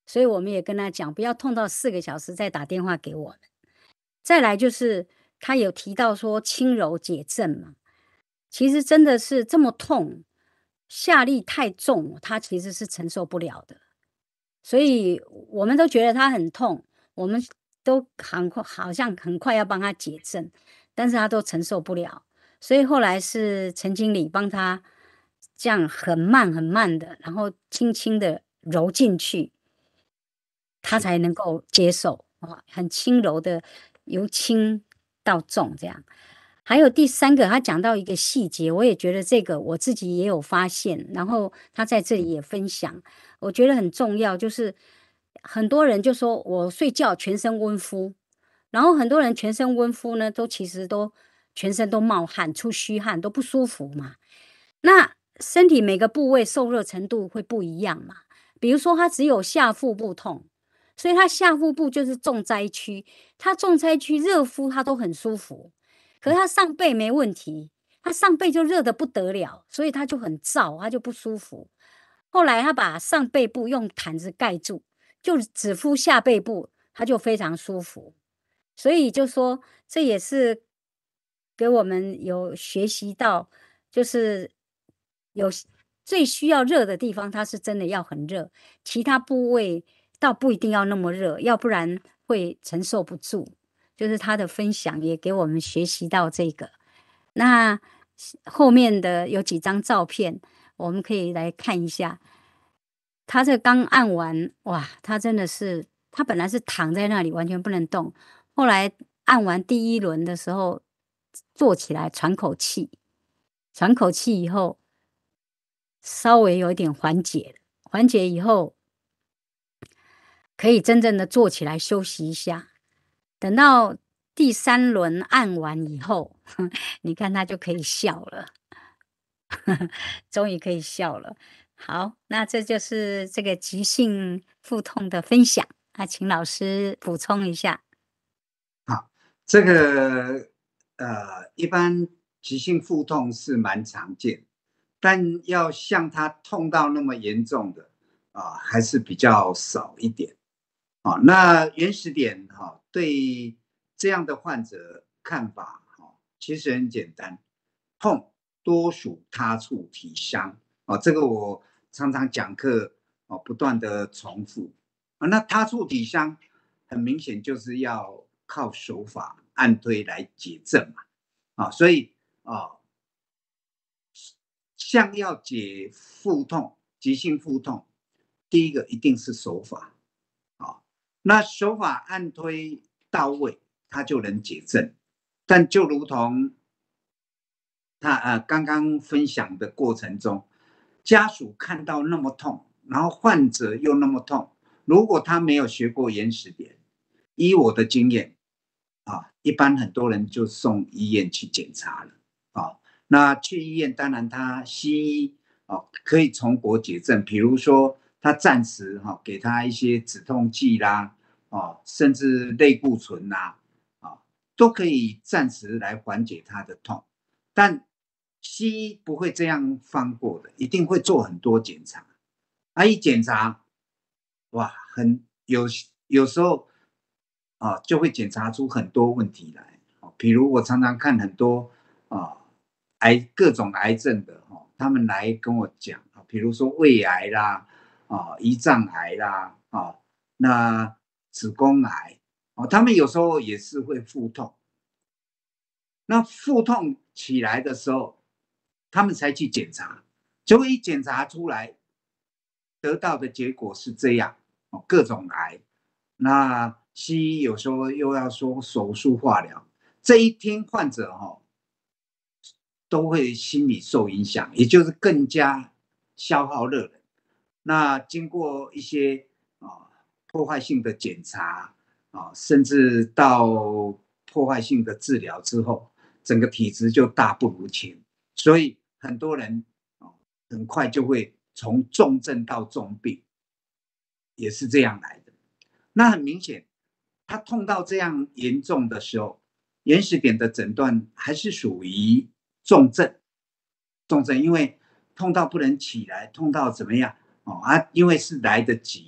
所以我们也跟他讲，不要痛到4个小时再打电话给我们。再来就是他有提到说轻柔解症嘛，其实真的是这么痛，下力太重，他其实是承受不了的。所以我们都觉得他很痛，我们都好像很快要帮他解症，但是他都承受不了。所以后来是陈经理帮他这样很慢很慢的，然后轻轻的揉进去，他才能够接受啊，很轻柔的由轻到重这样。还有第3个，他讲到一个细节，我也觉得这个我自己也有发现，然后他在这里也分享，我觉得很重要，就是很多人就说我睡觉全身温敷，然后很多人全身温敷呢，其实都全身都冒汗、出虚汗，都不舒服嘛。那身体每个部位受热程度会不一样嘛，比如说他只有下腹部痛，所以他下腹部就是重灾区，他重灾区热敷他都很舒服。可是他上背没问题，他上背就热得不得了，所以他就很燥，他就不舒服。后来他把上背部用毯子盖住，就只敷下背部，他就非常舒服。所以就说这也是给我们有学习到，就是有最需要热的地方，它是真的要很热，其他部位倒不一定要那么热，要不然会承受不住。就是他的分享也给我们学习到这个。那后面的有几张照片，我们可以来看一下。他这刚按完，哇，他真的是，他本来是躺在那里完全不能动，后来按完第1轮的时候，坐起来喘口气，喘口气以后，稍微有一点缓解了，缓解以后，可以真正的坐起来休息一下。等到第3轮按完以后，你看他就可以笑了，终于可以笑了。好，那这就是这个急性腹痛的分享，那请老师补充一下。 好，这个一般急性腹痛是蛮常见，但要像他痛到那么严重的还是比较少一点。那原始点对这样的患者看法其实很简单，痛多属他处体伤这个我常常讲课不断的重复那他处体伤很明显就是要靠手法按推来解症嘛所以像要解腹痛、急性腹痛，第一个一定是手法那手法按推到位，它就能解症。但就如同他刚刚分享的过程中，家属看到那么痛，然后患者又那么痛，如果他没有学过原始点，依我的经验一般很多人就送医院去检查了那去医院，当然他西医可以从国解症，比如说他暂时给他一些止痛剂啦甚至类固醇啦都可以暂时来缓解他的痛。但西医不会这样放过的，一定会做很多检查一检查哇有时候就会检查出很多问题来比如我常常看很多各种癌症的他们来跟我讲比如说胃癌啦胰脏癌啦那子宫癌他们有时候也是会腹痛。那腹痛起来的时候，他们才去检查，结果一检查出来，得到的结果是这样各种癌。那西医有时候又要说手术化疗，这一听患者都会心理受影响，也就是更加消耗热能。那经过一些破坏性的检查甚至到破坏性的治疗之后，整个体质就大不如前，所以很多人很快就会从重症到重病，也是这样来的。那很明显，他痛到这样严重的时候，原始点的诊断还是属于重症，因为痛到不能起来，痛到怎么样因为是来得及，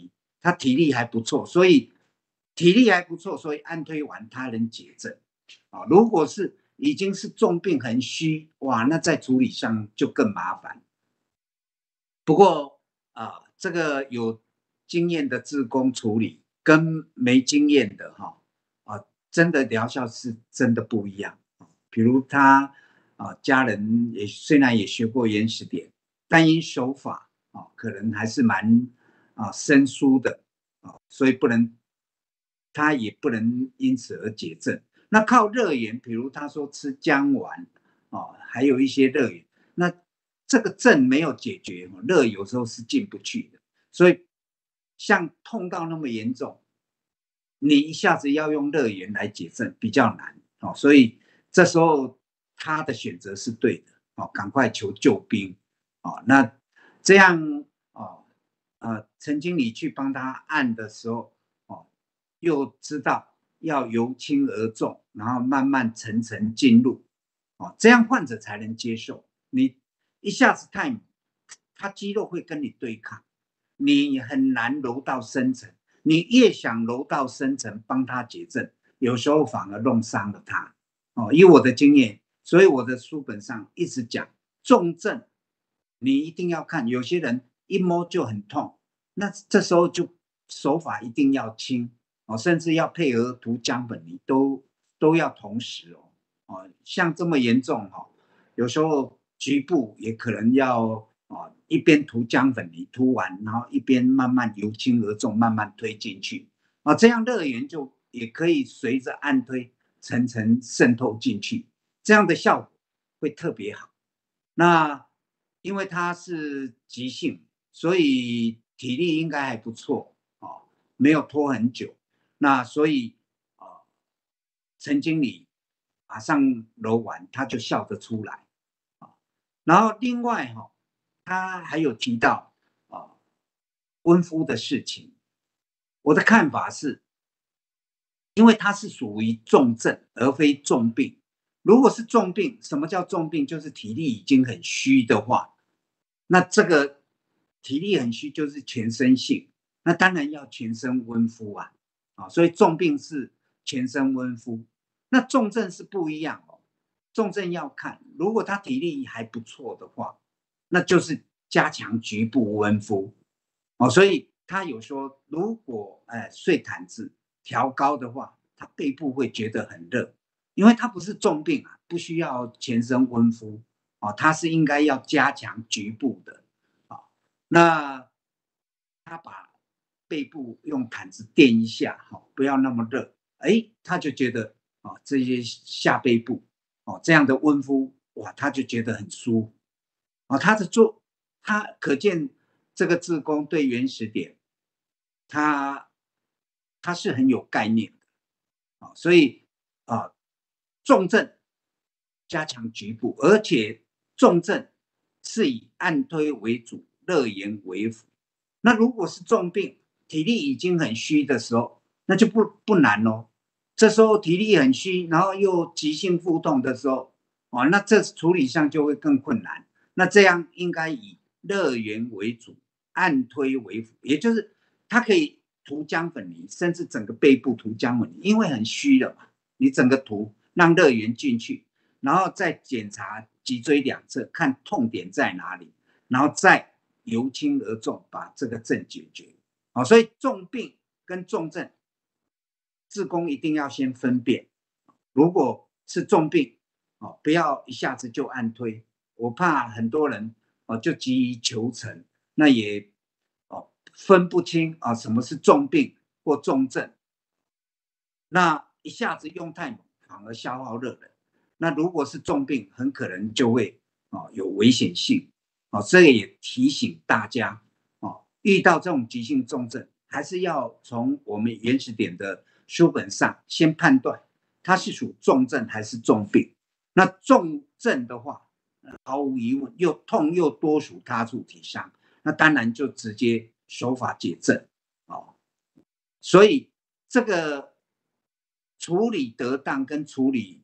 他体力还不错，所以按推完他能解症啊。如果是已经是重病很虚，哇，那在处理上就更麻烦。不过这个有经验的志工处理跟没经验的真的疗效是真的不一样。比如他家人虽然也学过原始点，但因手法可能还是蛮生疏的所以他也不能因此而解症。那靠热源，比如他说吃姜丸还有一些热源，那这个症没有解决，热有时候是进不去的。所以像痛到那么严重，你一下子要用热源来解症比较难所以这时候他的选择是对的赶快求救兵那这样陈经理去帮他按的时候又知道要由轻而重，然后慢慢层层进入这样患者才能接受。你一下子太猛，他肌肉会跟你对抗，你很难揉到深层。你越想揉到深层帮他解症，有时候反而弄伤了他以我的经验，所以我的书本上一直讲重症你一定要看，有些人一摸就很痛，那这时候就手法一定要轻甚至要配合涂姜粉泥都要同时像这么严重有时候局部也可能要一边涂姜粉泥涂完，然后一边慢慢由轻而重慢慢推进去这样热源就也可以随着按推层层渗透进去，这样的效果会特别好。那因为它是急性，所以体力应该还不错没有拖很久，那所以陈经理马上揉完他就笑得出来然后另外他还有提到温敷的事情。我的看法是，因为它是属于重症而非重病。如果是重病，什么叫重病？就是体力已经很虚的话，那这个体力很虚就是全身性，那当然要全身温敷所以重病是全身温敷。那重症是不一样重症要看，如果他体力还不错的话，那就是加强局部温敷所以他有说，如果睡毯子调高的话，他背部会觉得很热，因为他不是重病不需要全身温敷他是应该要加强局部的那他把背部用毯子垫一下不要那么热，他就觉得这些下背部这样的温敷哇，他就觉得很舒服他可见这个志工对原始点他是很有概念的所以重症加强局部，而且重症是以按推为主，热源为辅。那如果是重病，体力已经很虚的时候，那就不难这时候体力很虚，然后又急性腹痛的时候那这处理上就会更困难。那这样应该以热源为主，按推为辅，也就是它可以涂姜粉泥，甚至整个背部涂姜粉泥，因为很虚了嘛，你整个涂让热源进去，然后再检查脊椎两侧看痛点在哪里，然后再由轻而重把这个症解决所以重病跟重症志工一定要先分辨，如果是重病不要一下子就按推，我怕很多人就急于求成，那也分不清什么是重病或重症，那一下子用太猛反而消耗热能，那如果是重病很可能就会有危险性这个也提醒大家遇到这种急性重症还是要从我们原始点的书本上先判断它是属重症还是重病。那重症的话毫无疑问又痛又多属他处体伤，那当然就直接手法解症所以这个处理得当跟处理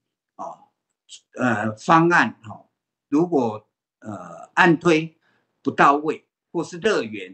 方案如果按推不到位或是热源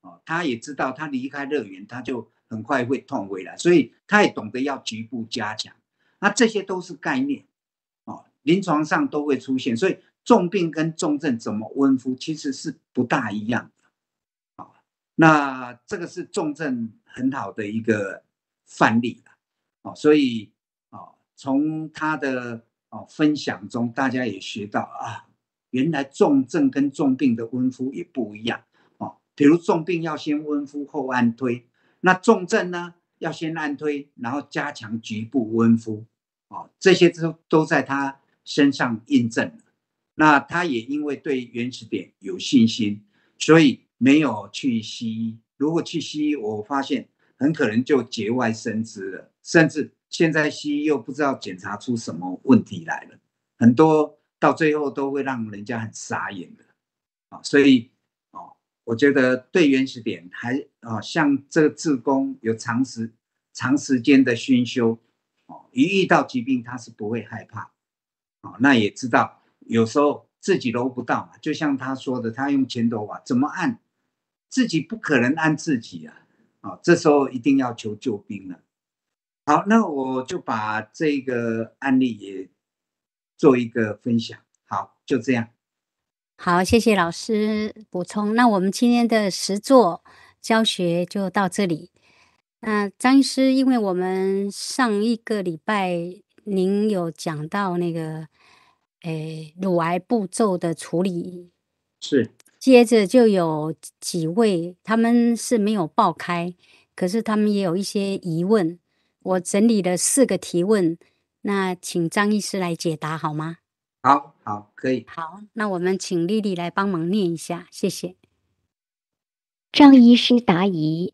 他也知道他离开乐园他就很快会痛回来，所以他也懂得要局部加强。那这些都是概念，临床上都会出现，所以重病跟重症怎么温敷其实是不大一样的。那这个是重症很好的一个范例了。所以从他的分享中，大家也学到原来重症跟重病的温敷也不一样。比如重病要先温敷后按推，那重症呢要先按推，然后加强局部温敷。这些都在他身上印证了。那他也因为对原始点有信心，所以没有去西医。如果去西医，我发现很可能就节外生枝了，甚至现在西医又不知道检查出什么问题来了，很多到最后都会让人家很傻眼的。所以我觉得对原始点还像这个志工有长时间的熏修，一遇到疾病他是不会害怕。那也知道有时候自己揉不到嘛，就像他说的，他用前头怎么按，自己不可能按自己啊。这时候一定要求救兵了。好，那我就把这个案例也做一个分享。好，就这样。 好，谢谢老师补充。那我们今天的实作教学就到这里。那张医师，因为我们上一个礼拜您有讲到那个乳癌步骤的处理， 是， 接着就有几位他们是没有报开，可是他们也有一些疑问，我整理了4个提问，那请张医师来解答好吗？ 好，可以。 好，那我们请丽丽来帮忙念一下，谢谢。 张医师答疑。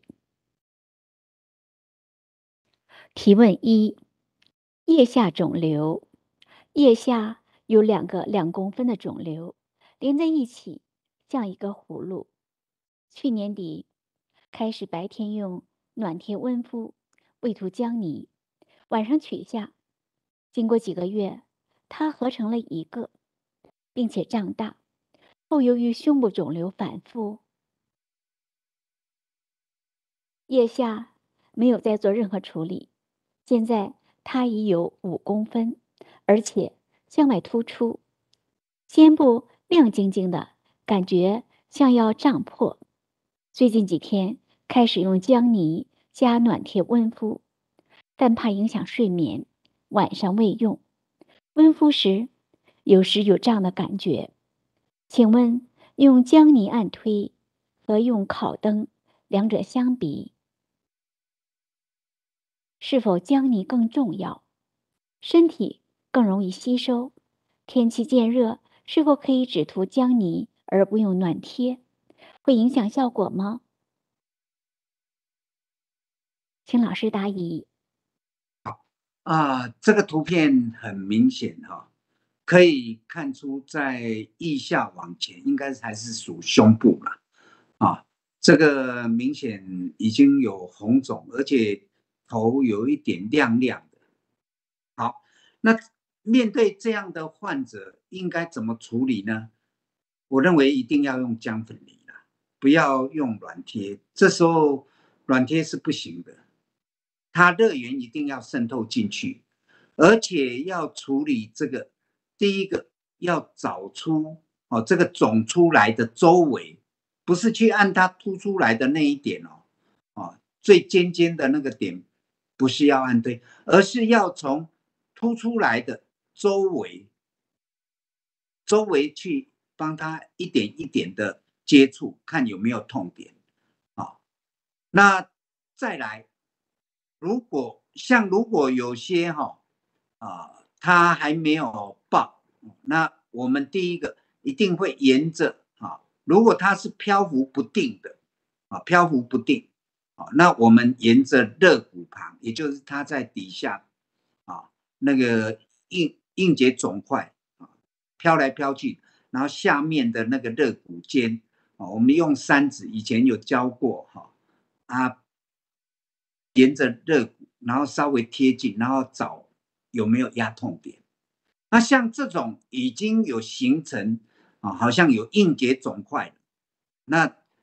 提问1：腋下肿瘤，腋下有2个2公分的肿瘤连在一起，像一个葫芦。去年底开始白天用暖贴温敷，未涂姜泥，晚上取下。经过几个月，它合成了1个，并且胀大。后由于胸部肿瘤反复，腋下没有再做任何处理。现在它已有5公分，而且向外突出，肩部亮晶晶的，感觉像要胀破。最近几天开始用姜泥加暖贴温敷，但怕影响睡眠，晚上未用。温敷时有时有胀的感觉。请问用姜泥按推和用烤灯两者相比，是否姜泥更重要？身体更容易吸收。天气渐热，是否可以只涂姜泥而不用暖贴？会影响效果吗？请老师答疑。 这个图片很明显可以看出在腋下往前应该还是属胸部了这个明显已经有红肿，而且头有一点亮亮的。好，那面对这样的患者应该怎么处理呢？我认为一定要用姜粉泥啦，不要用软贴。这时候软贴是不行的，它热源一定要渗透进去，而且要处理这个，第一个要找出这个肿出来的周围，不是去按它凸出来的那一点最尖尖的那个点不是要按对，而是要从凸出来的周围去帮它一点一点的接触，看有没有痛点那再来，如果有些它还没有爆，那我们第一个一定会沿着如果它是漂浮不定的那我们沿着肋骨旁，也就是它在底下那个硬结肿块飘来飘去，然后下面的那个肋骨尖我们用3指，以前有教过沿着肋骨，然后稍微贴近，然后找有没有压痛点。那像这种已经有形成好像有硬结肿块，那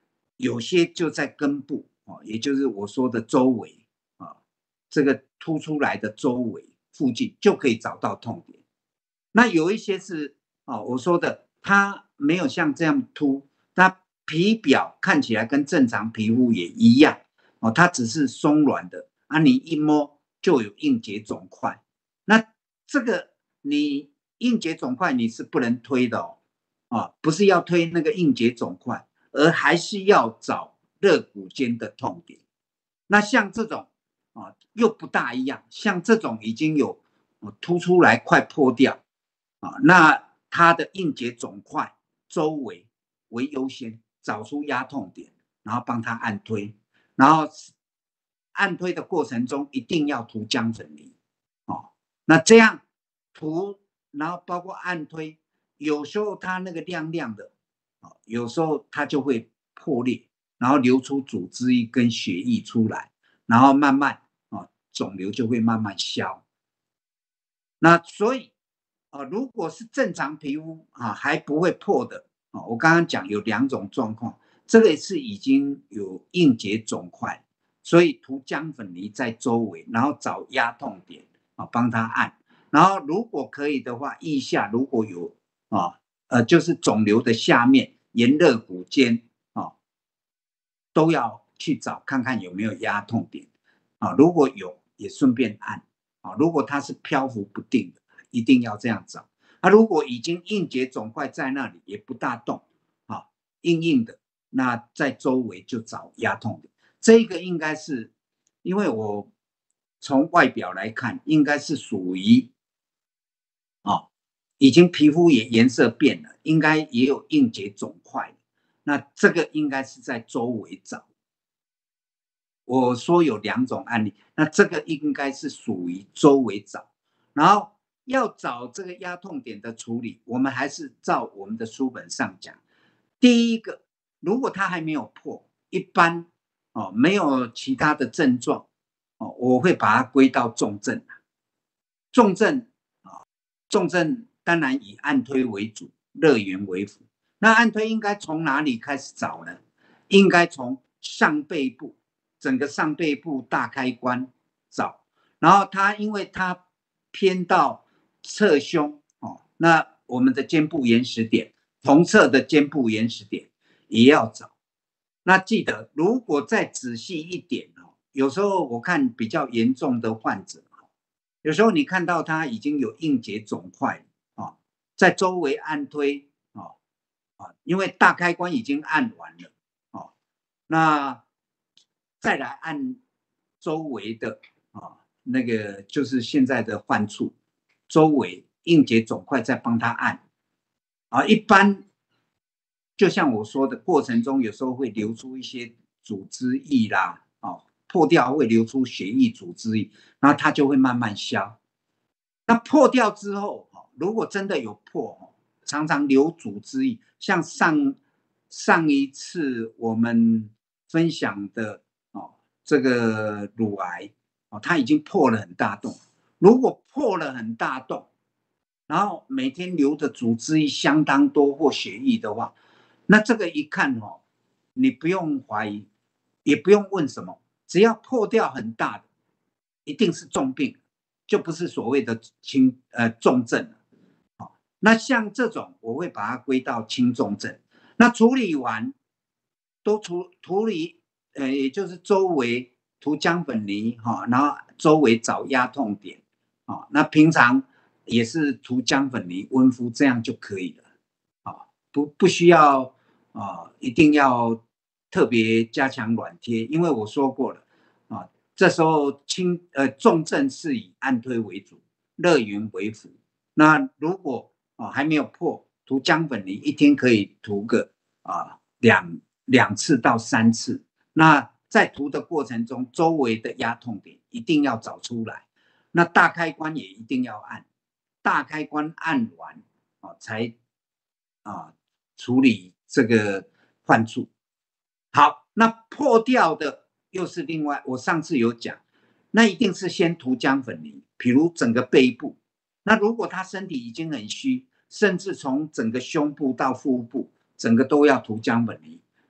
有些就在根部也就是我说的周围这个凸出来的周围附近就可以找到痛点。那有一些是我说的，它没有像这样凸，它皮表看起来跟正常皮肤也一样它只是松软的你一摸就有硬结肿块。那这个你硬结肿块你是不能推的不是要推那个硬结肿块，而还是要找肋骨间的痛点。那像这种又不大一样，像这种已经有凸出来快破掉那它的硬结肿块周围为优先，找出压痛点，然后帮它按推，然后按推的过程中一定要涂姜粉泥那这样涂，然后包括按推，有时候它那个亮亮的有时候它就会破裂，然后流出组织液跟血液出来，然后慢慢肿瘤就会慢慢消。那所以如果是正常皮肤还不会破的我刚刚讲有2种状况，这个是已经有硬结肿块，所以涂姜粉泥在周围，然后找压痛点帮它按，然后如果可以的话，腋下如果有就是肿瘤的下面沿肋骨间都要去找看看有没有压痛点如果有也顺便按如果它是漂浮不定的，一定要这样找如果已经硬结肿块在那里也不大动硬硬的，那在周围就找压痛点。这个应该是因为我从外表来看应该是属于已经皮肤也颜色变了，应该也有硬结肿块，那这个应该是在周围找。我说有2种案例，那这个应该是属于周围找。然后要找这个压痛点的处理，我们还是照我们的书本上讲。第一个，如果它还没有破，一般没有其他的症状我会把它归到重症。重症当然以按推为主，肋缘为辅。那按推应该从哪里开始找呢？应该从上背部，整个上背部大开关找，然后因为它偏到侧胸那我们的肩部延时点，同侧的肩部延时点也要找。那记得如果再仔细一点有时候我看比较严重的患者有时候你看到他已经有硬结肿块在周围按推因为大开关已经按完了那再来按周围的那个就是现在的患处周围硬结肿块，再帮他按一般就像我说的过程中有时候会流出一些组织液啦破掉会流出血液组织液，然后它就会慢慢消。那破掉之后如果真的有破常常流组织液，像上一次我们分享的这个乳癌它已经破了很大洞。如果破了很大洞，然后每天流的组织液相当多或血液的话，那这个一看你不用怀疑，也不用问什么，只要破掉很大的，一定是重病，就不是所谓的重症了那像这种我会把它归到轻重症。那处理完都处理也就是周围涂姜粉泥然后周围找压痛点那平常也是涂姜粉泥温敷，这样就可以了不需要一定要特别加强软贴，因为我说过了这时候重症是以按推为主，肋缘为辅。那如果还没有破，涂姜粉泥一天可以涂个2次到3次。那在涂的过程中，周围的压痛点一定要找出来。那大开关也一定要按，大开关按完才处理这个患处。好，那破掉的又是另外，我上次有讲，那一定是先涂姜粉泥，比如整个背部。那如果他身体已经很虚，甚至从整个胸部到腹部整个都要涂姜粉泥，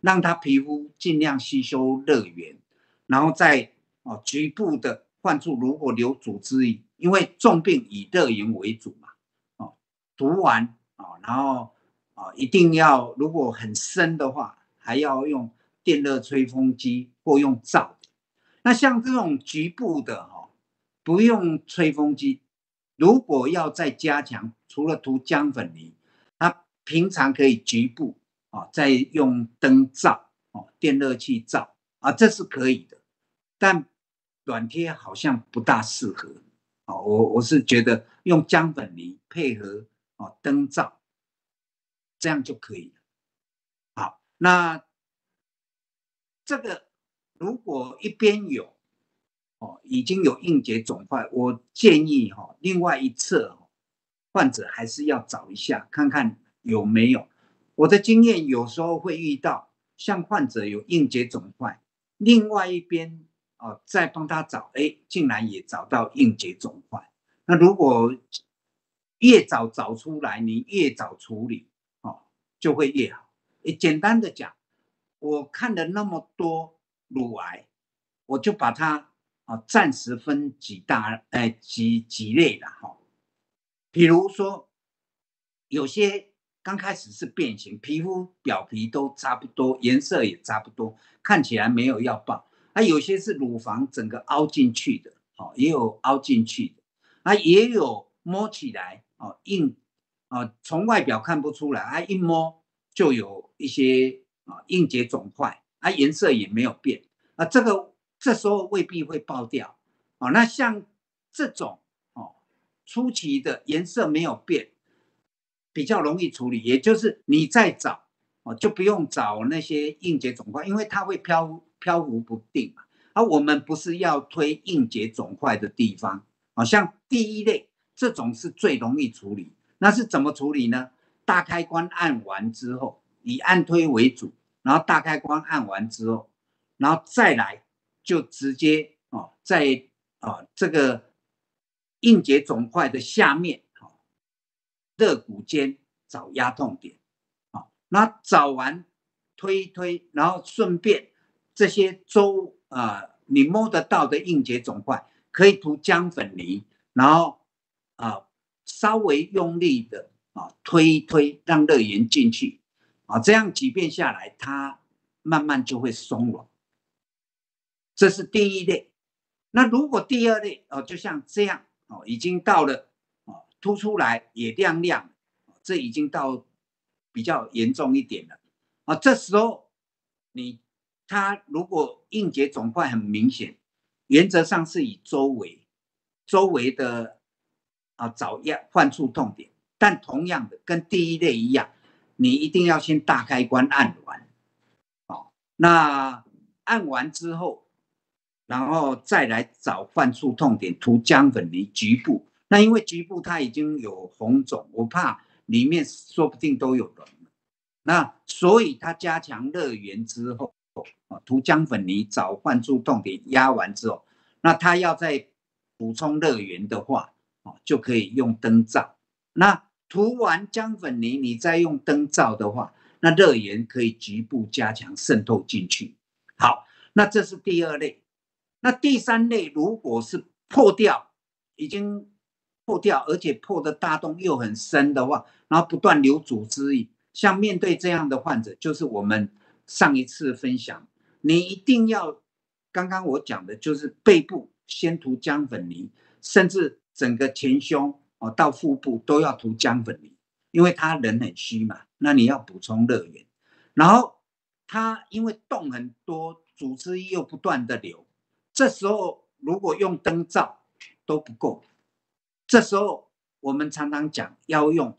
让他皮肤尽量吸收热源，然后再局部的患处如果留组织液，因为重病以热源为主嘛，涂完然后一定要如果很深的话，还要用电热吹风机或用罩的。那像这种局部的不用吹风机，如果要再加强，除了涂姜粉泥，它平常可以局部再用灯罩电热器罩这是可以的，但软贴好像不大适合我是觉得用姜粉泥配合灯罩，这样就可以了。好，那这个如果一边有已经有硬结肿块，我建议另外一侧患者还是要找一下看看有没有。我的经验有时候会遇到像患者有硬结肿块，另外一边再帮他找，竟然也找到硬结肿块。那如果越早找出来，你越早处理就会越好。简单的讲，我看了那么多乳癌，我就把它暂时分几类啦比如说有些刚开始是变形，皮肤表皮都差不多，颜色也差不多，看起来没有要爆。有些是乳房整个凹进去的也有凹进去的也有摸起来硬从外表看不出来一摸就有一些硬结肿块颜色也没有变这时候未必会爆掉那像这种初期的颜色没有变，比较容易处理，也就是你再找就不用找那些硬结肿块，因为它会漂浮不定嘛我们不是要推硬结肿块的地方像第一类这种是最容易处理。那是怎么处理呢？大开关按完之后，以按推为主，然后大开关按完之后，然后再来就直接在这个硬结肿块的下面肋骨间找压痛点那找完推一推，然后顺便这些你摸得到的硬结肿块可以涂姜粉泥，然后稍微用力的推一推，让热源进去这样几遍下来，它慢慢就会松软。这是第一类。那如果第二类就像这样已经到了凸出来也亮亮，这已经到比较严重一点了这时候它如果硬结肿块很明显，原则上是以周围的找患处痛点，但同样的跟第一类一样，你一定要先大开关按完那按完之后，然后再来找患处痛点，涂姜粉泥局部。那因为局部它已经有红肿，我怕里面说不定都有脓那所以它加强热源之后涂姜粉泥找患处痛点压完之后，那它要再补充热源的话就可以用灯罩。那涂完姜粉泥你再用灯罩的话，那热源可以局部加强渗透进去。好，那这是第二类。那第三类如果是已经破掉，而且破的大洞又很深的话，然后不断流组织液，像面对这样的患者，就是我们上一次分享，你一定要刚刚我讲的就是背部先涂姜粉泥，甚至整个前胸到腹部都要涂姜粉泥，因为他人很虚嘛，那你要补充热源。然后他因为洞很多，组织液又不断的流，这时候如果用灯罩都不够。这时候我们常常讲要用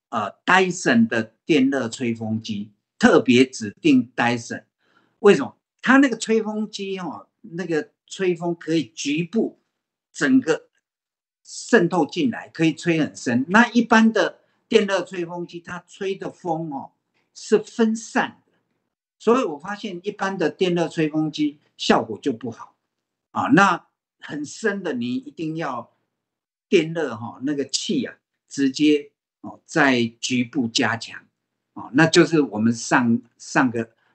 Dyson 的电热吹风机，特别指定 Dyson。为什么？它那个吹风机那个吹风可以局部整个渗透进来，可以吹很深。那一般的电热吹风机它吹的风是分散的，所以我发现一般的电热吹风机效果就不好那很深的你一定要电热那个气直接在局部加强那就是我们上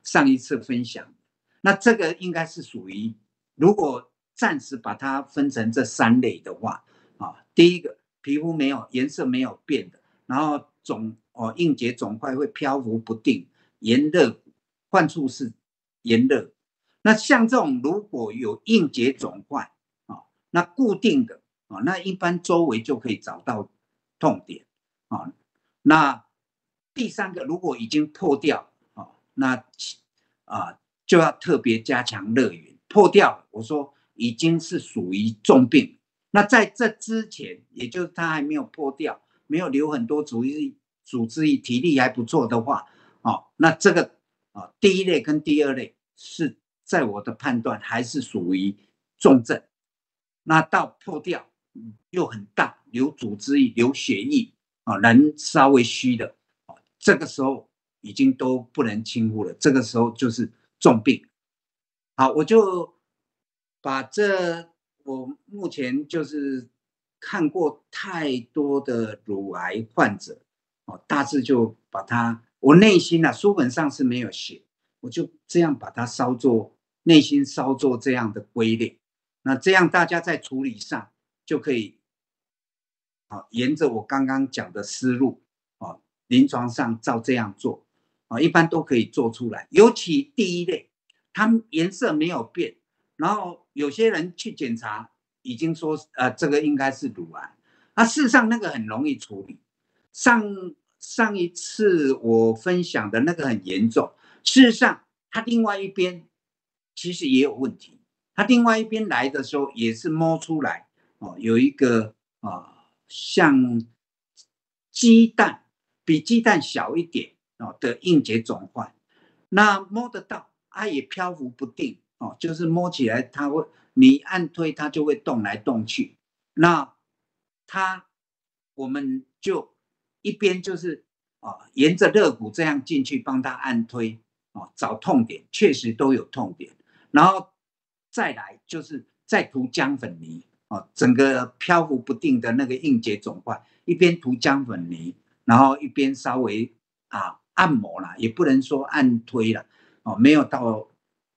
上一次分享，那这个应该是属于，如果暂时把它分成这3类的话，第一个皮肤颜色没有变的，然后硬结肿块会漂浮不定，炎热，患处是炎热。那像这种如果有硬结肿块，那固定的，那一般周围就可以找到痛点。那第3个如果已经破掉，那就要特别加强热源。破掉了，我说已经是属于重病。那在这之前，也就是它还没有破掉，没有流很多组织液，体力还不错的话，那这个第1类跟第2类是在我的判断还是属于重症。那到破掉又很大，流组织液、流血液，人稍微虚的，这个时候已经都不能轻忽了，这个时候就是重病。好，我就把我目前就是看过太多的乳癌患者，大致就把它，我内心书本上是没有写，我就这样把它内心稍作这样的归类。那这样大家在处理上就可以沿着我刚刚讲的思路，临床上照这样做，一般都可以做出来。尤其第1类，它颜色没有变，然后有些人去检查已经说这个应该是乳癌，事实上那个很容易处理。上一次我分享的那个很严重，事实上它另外一边其实也有问题，它另外一边来的时候也是摸出来，有一个像鸡蛋，比鸡蛋小一点的硬结肿块，那摸得到，它也漂浮不定，就是摸起来你按推它就会动来动去。那我们就一边就是沿着肋骨这样进去帮它按推，找痛点，确实都有痛点，然后再来就是再涂姜粉泥，整个漂浮不定的那个硬结肿块，一边涂姜粉泥，然后一边稍微按摩啦，也不能说按推啦，没有到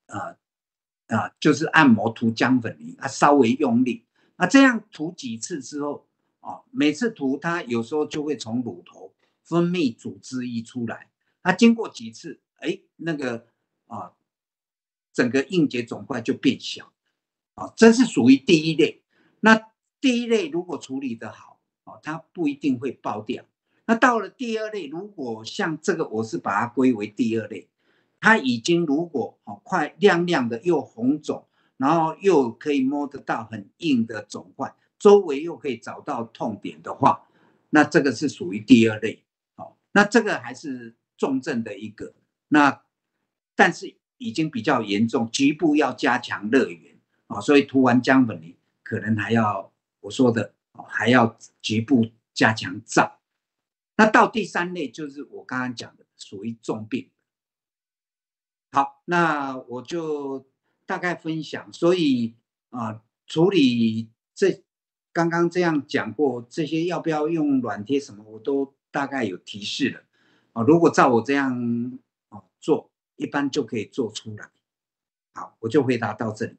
就是按摩涂姜粉泥，稍微用力，这样涂几次之后，每次涂它有时候就会从乳头分泌组织液出来，经过几次，那个整个硬结肿块就变小，这是属于第1类。那第1类如果处理得好，它不一定会爆掉。那到了第2类，如果像这个，我是把它归为第2类，它已经如果快亮亮的又红肿，然后又可以摸得到很硬的肿块，周围又可以找到痛点的话，那这个是属于第2类。那这个还是重症的一个，但是已经比较严重，局部要加强热源，所以涂完姜粉泥可能还要我说的还要局部加强照。那到第3类就是我刚刚讲的属于重病。好，那我就大概分享，所以处理刚刚这样讲过，这些要不要用软贴什么我都大概有提示了，如果照我这样做，一般就可以做出来。好，我就回答到这里。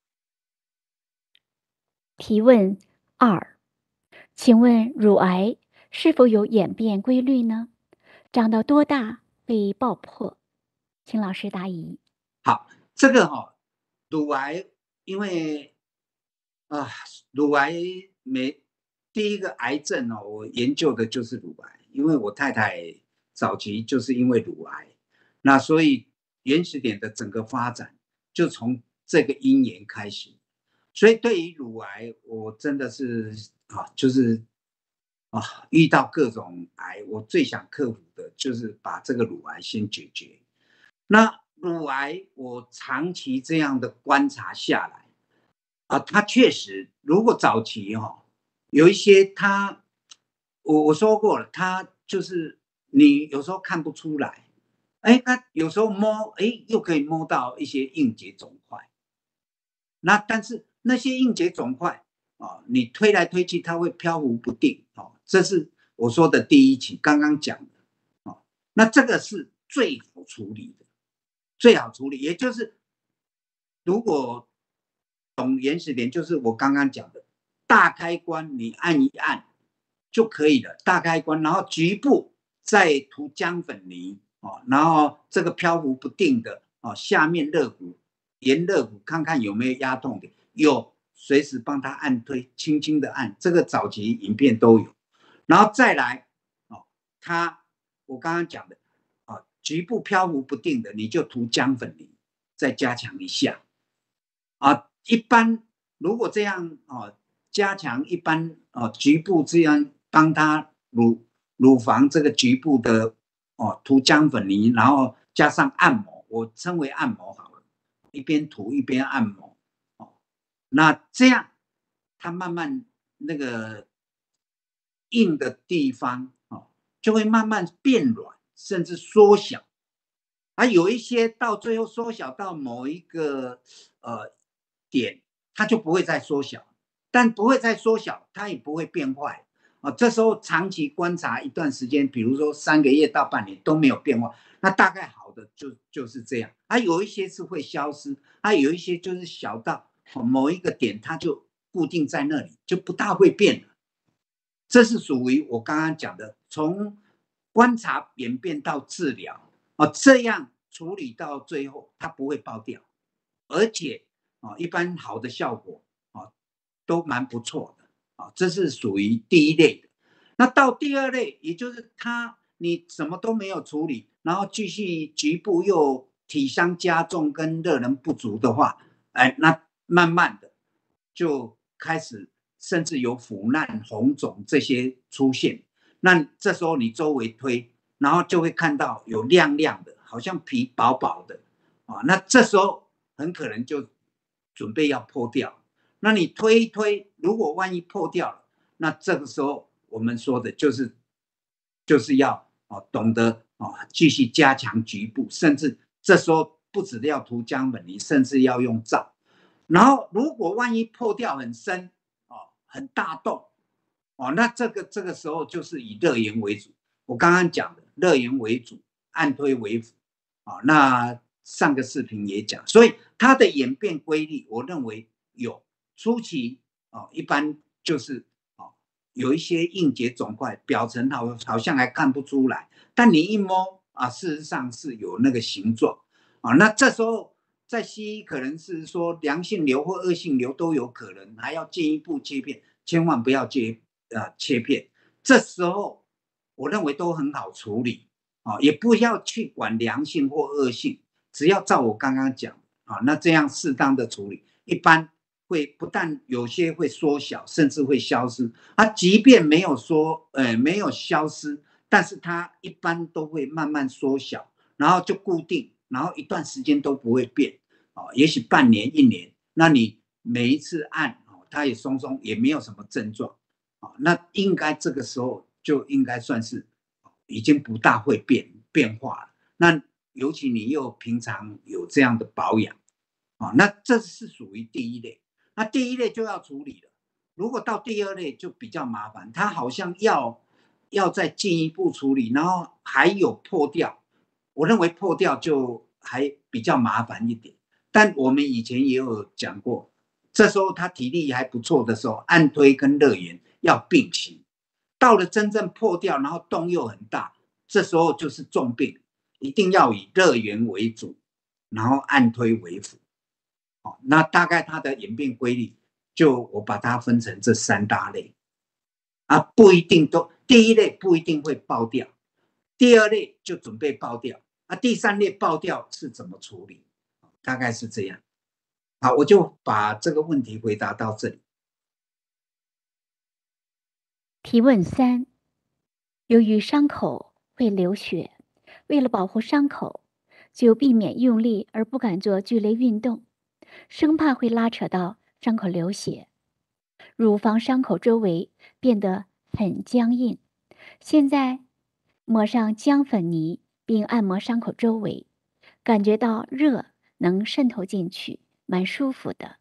提问2，请问乳癌是否有演变规律呢？长到多大会爆破？请老师答疑。 好，这个乳癌，因为乳癌第一个癌症我研究的就是乳癌，因为我太太早期就是因为乳癌，那所以原始点的整个发展就从这个因缘开始，所以对于乳癌，我真的是就是遇到各种癌，我最想克服的就是把这个乳癌先解决。那乳癌我长期这样的观察下来，它确实如果早期有一些我说过了，它就是你有时候看不出来，它有时候摸又可以摸到一些硬结肿块，但是那些硬结肿块你推来推去它会漂浮不定，这是我说的第1期刚刚讲的，那这个是最好处理的， 最好处理。也就是如果懂原始点，就是我刚刚讲的大开关，你按一按就可以了。大开关，然后局部再涂姜粉泥然后这个漂浮不定的下面肋骨沿肋骨看看有没有压痛点，有随时帮他按推，轻轻的按。这个早期影片都有。然后再来我刚刚讲的局部漂浮不定的，你就涂姜粉泥，再加强一下一般如果这样加强，一般局部这样帮他乳房这个局部的涂姜粉泥，然后加上按摩，我称为按摩好了，一边涂一边按摩那这样它慢慢那个硬的地方就会慢慢变软，甚至缩小。有一些到最后缩小到某一个点，它就不会再缩小，但不会再缩小，它也不会变坏这时候长期观察一段时间，比如说3个月到半年都没有变化，那大概好的就是这样。有一些是会消失，有一些就是小到某一个点，它就固定在那里，就不大会变了。这是属于我刚刚讲的，从观察演变到治疗这样处理到最后，它不会爆掉，而且一般好的效果都蛮不错的这是属于第一类的。那到第二类，也就是你什么都没有处理，然后继续局部又体伤加重跟热能不足的话，那慢慢的就开始甚至有腐烂、红肿这些出现。那这时候你周围推，然后就会看到有亮亮的，好像皮薄薄的那这时候很可能就准备要破掉。那你推一推，如果万一破掉了，那这个时候我们说的就是要懂得继续加强局部，甚至这时候不只要涂姜粉泥，甚至要用皂。然后如果万一破掉很深很大洞那这个时候就是以热源为主。我刚刚讲的热源为主，按推为辅那上个视频也讲，所以它的演变规律，我认为有初期一般就是有一些硬结肿块，表层好像还看不出来，但你一摸事实上是有那个形状那这时候在西医可能是说良性瘤或恶性瘤都有可能，还要进一步切片，千万不要切片。这时候我认为都很好处理也不要去管良性或恶性，只要照我刚刚讲那这样适当的处理，一般会不但有些会缩小，甚至会消失。即便没有消失，但是它一般都会慢慢缩小，然后就固定，然后一段时间都不会变也许半年1年，那你每一次按它也松松，也没有什么症状那应该这个时候就应该算是已经不大会变化了。那尤其你又平常有这样的保养那这是属于第一类。那第一类就要处理了，如果到第二类就比较麻烦，它好像要再进一步处理，然后还有破掉，我认为破掉就还比较麻烦一点。但我们以前也有讲过，这时候他体力还不错的时候，按推跟热源要并行。到了真正破掉，然后洞又很大，这时候就是重病，一定要以热源为主，然后按推为辅那大概它的演变规律，就我把它分成这3大类不一定都，第一类不一定会爆掉，第二类就准备爆掉第3类爆掉是怎么处理，大概是这样。好，我就把这个问题回答到这里。 提问3：由于伤口会流血，为了保护伤口，就避免用力而不敢做剧烈运动，生怕会拉扯到伤口流血。乳房伤口周围变得很僵硬，现在抹上姜粉泥并按摩伤口周围，感觉到热能渗透进去，蛮舒服的。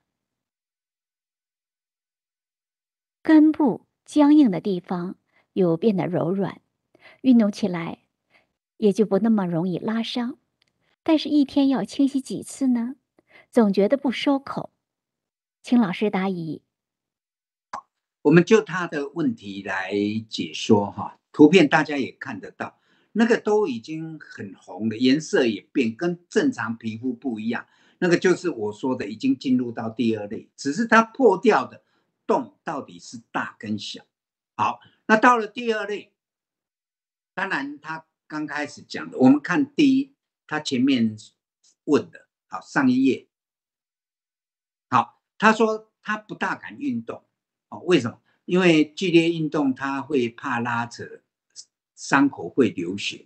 根部僵硬的地方有变得柔软，运动起来也就不那么容易拉伤。 但是一天要清洗几次呢？总觉得不收口。请老师答疑。 我们就他的问题来解说哈，图片大家也看得到，那个都已经很红了，颜色也变，跟正常皮肤不一样。那个就是我说的，已经进入到第二类，只是它破掉的洞到底是大跟小。好，那到了第二类，当然他刚开始讲的，我们看第一，他前面问的，好，上一页，好，他说他不大敢运动。为什么？因为剧烈运动他会怕拉扯，伤口会流血，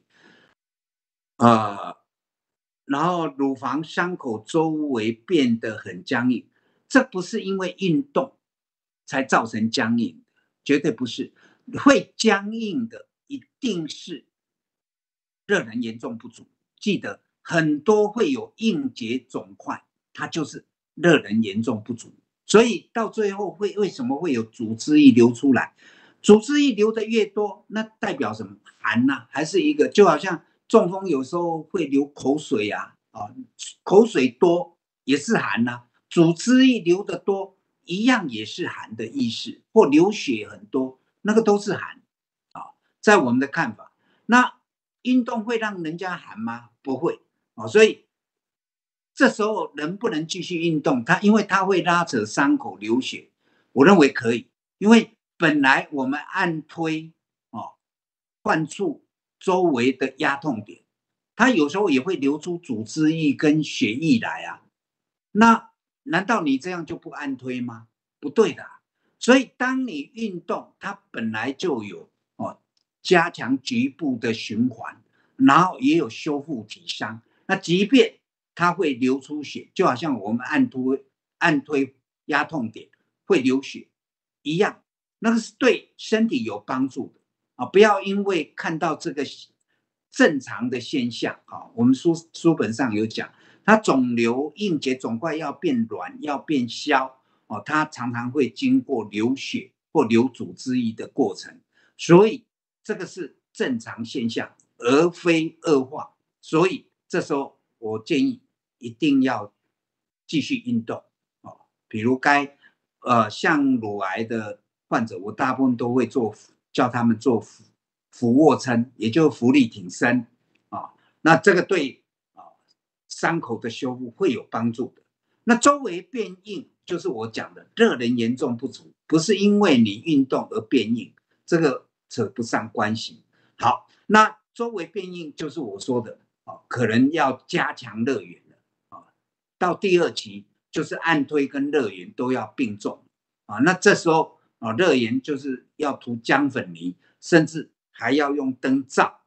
然后乳房伤口周围变得很僵硬，这不是因为运动才造成僵硬的，绝对不是。会僵硬的一定是热能严重不足。记得很多会有硬结肿块，它就是热能严重不足。所以到最后为什么会有组织液流出来？组织液流的越多，那代表什么？寒啊，还是一个就好像中风有时候会流口水啊，口水多也是寒啊，组织液流的多一样也是寒的意思，或流血很多，那个都是寒啊。在我们的看法，那运动会让人家寒吗？不会啊，所以。这时候能不能继续运动？因为它会拉扯伤口流血，我认为可以，因为本来我们按推患处周围的压痛点，它有时候也会流出组织液跟血液来啊。那难道你这样就不按推吗？不对的。所以当你运动，它本来就有加强局部的循环，然后也有修复体伤。那即便它会流出血，就好像我们按推压痛点会流血一样，那个是对身体有帮助的啊！不要因为看到这个正常的现象啊，我们书本上有讲，它肿瘤硬结肿块要变软要变消哦，它常常会经过流血或流组织液的过程，所以这个是正常现象，而非恶化。所以这时候我建议一定要继续运动比如像乳癌的患者，我大部分都会叫他们做俯卧撑，也就是浮力挺身那这个对伤口的修复会有帮助的。那周围变硬就是我讲的热能严重不足，不是因为你运动而变硬，这个扯不上关系。好，那周围变硬就是我说的可能要加强热源了到第二期就是按推跟热源都要并重那这时候热源就是要涂姜粉泥，甚至还要用灯照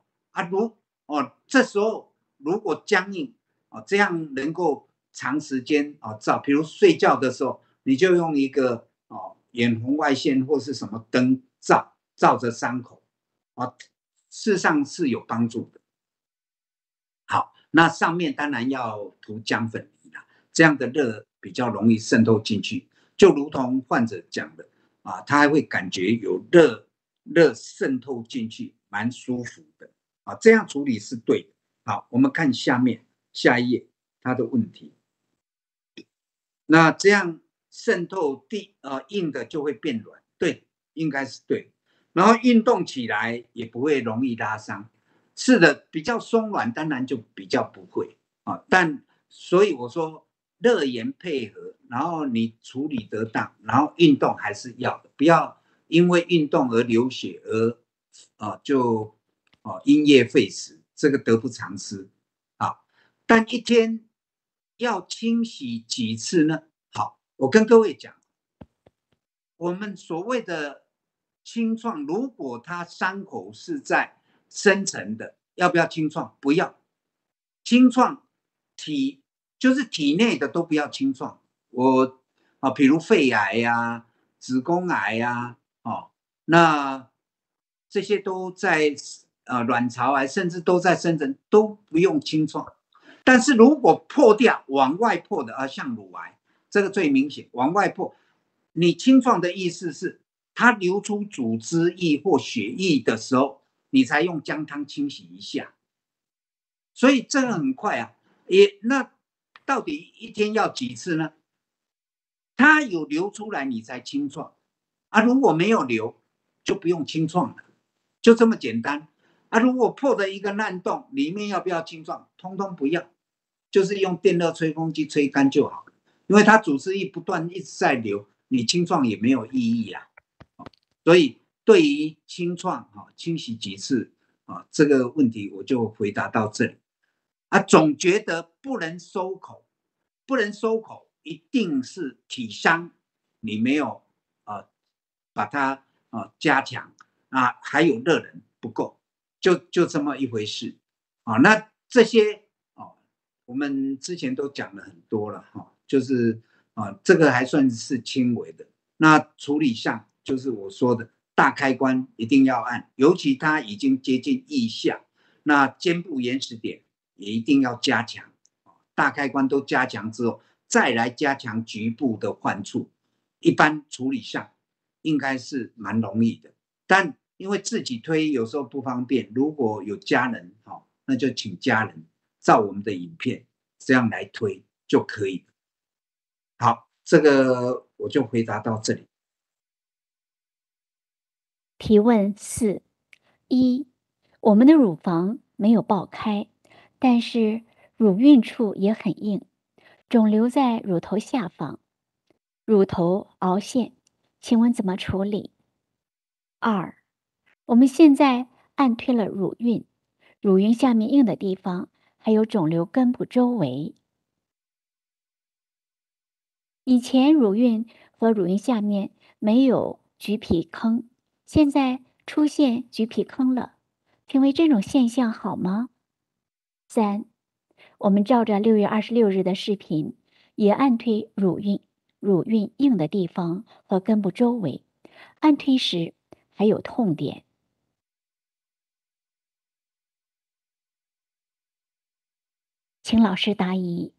这时候如果僵硬这样能够长时间照，比如睡觉的时候你就用一个远红外线或是什么灯照着伤口事实上是有帮助的。好，那上面当然要涂姜粉泥啦，这样的热比较容易渗透进去，就如同患者讲的他还会感觉有热渗透进去，蛮舒服的这样处理是对的。好，我们看下一页他的问题。那这样渗透硬的就会变软，对，应该是对。然后运动起来也不会容易拉伤，是的，比较松软当然就比较不会但所以我说热源配合，然后你处理得当，然后运动还是要的，不要因为运动而流血而就因噎废食，这个得不偿失但一天要清洗几次呢？好，我跟各位讲，我们所谓的清创，如果它伤口是在深层的，要不要清创？不要。清创就是体内的都不要清创。比如肺癌子宫癌那这些都在卵巢癌，甚至都在深层，都不用清创。但是如果破掉往外破的像乳癌，这个最明显，往外破，你清创的意思是它流出组织液或血液的时候，你才用姜汤清洗一下。 所以这个很快啊。那到底一天要几次呢？它有流出来你才清创啊，如果没有流就不用清创了，就这么简单啊。如果破的一个烂洞，里面要不要清创？通通不要，就是用电热吹风机吹干就好了。因为它组织液不断一直在流，你清创也没有意义啦。所以对于清创清洗几次这个问题我就回答到这里啊。总觉得不能收口，不能收口，一定是体香你没有把它加强啊，还有热能不够，就这么一回事啊。那这些我们之前都讲了很多了就是这个还算是轻微的。那处理项就是我说的大开关一定要按，尤其它已经接近腋下，那肩部延迟点也一定要加强。大开关都加强之后，再来加强局部的患处，一般处理上应该是蛮容易的。但因为自己推有时候不方便，如果有家人那就请家人照我们的影片这样来推就可以了。好，这个我就回答到这里。 提问4：一，我们的乳房没有爆开，但是乳晕处也很硬，肿瘤在乳头下方，乳头凹陷，请问怎么处理？2，我们现在按推了乳晕，乳晕下面硬的地方还有肿瘤根部周围。以前乳晕和乳晕下面没有橘皮坑，现在出现橘皮坑了，请问这种现象好吗？3，我们照着6月26日的视频，也按推乳晕硬的地方和根部周围，按推时还有痛点。请老师答疑。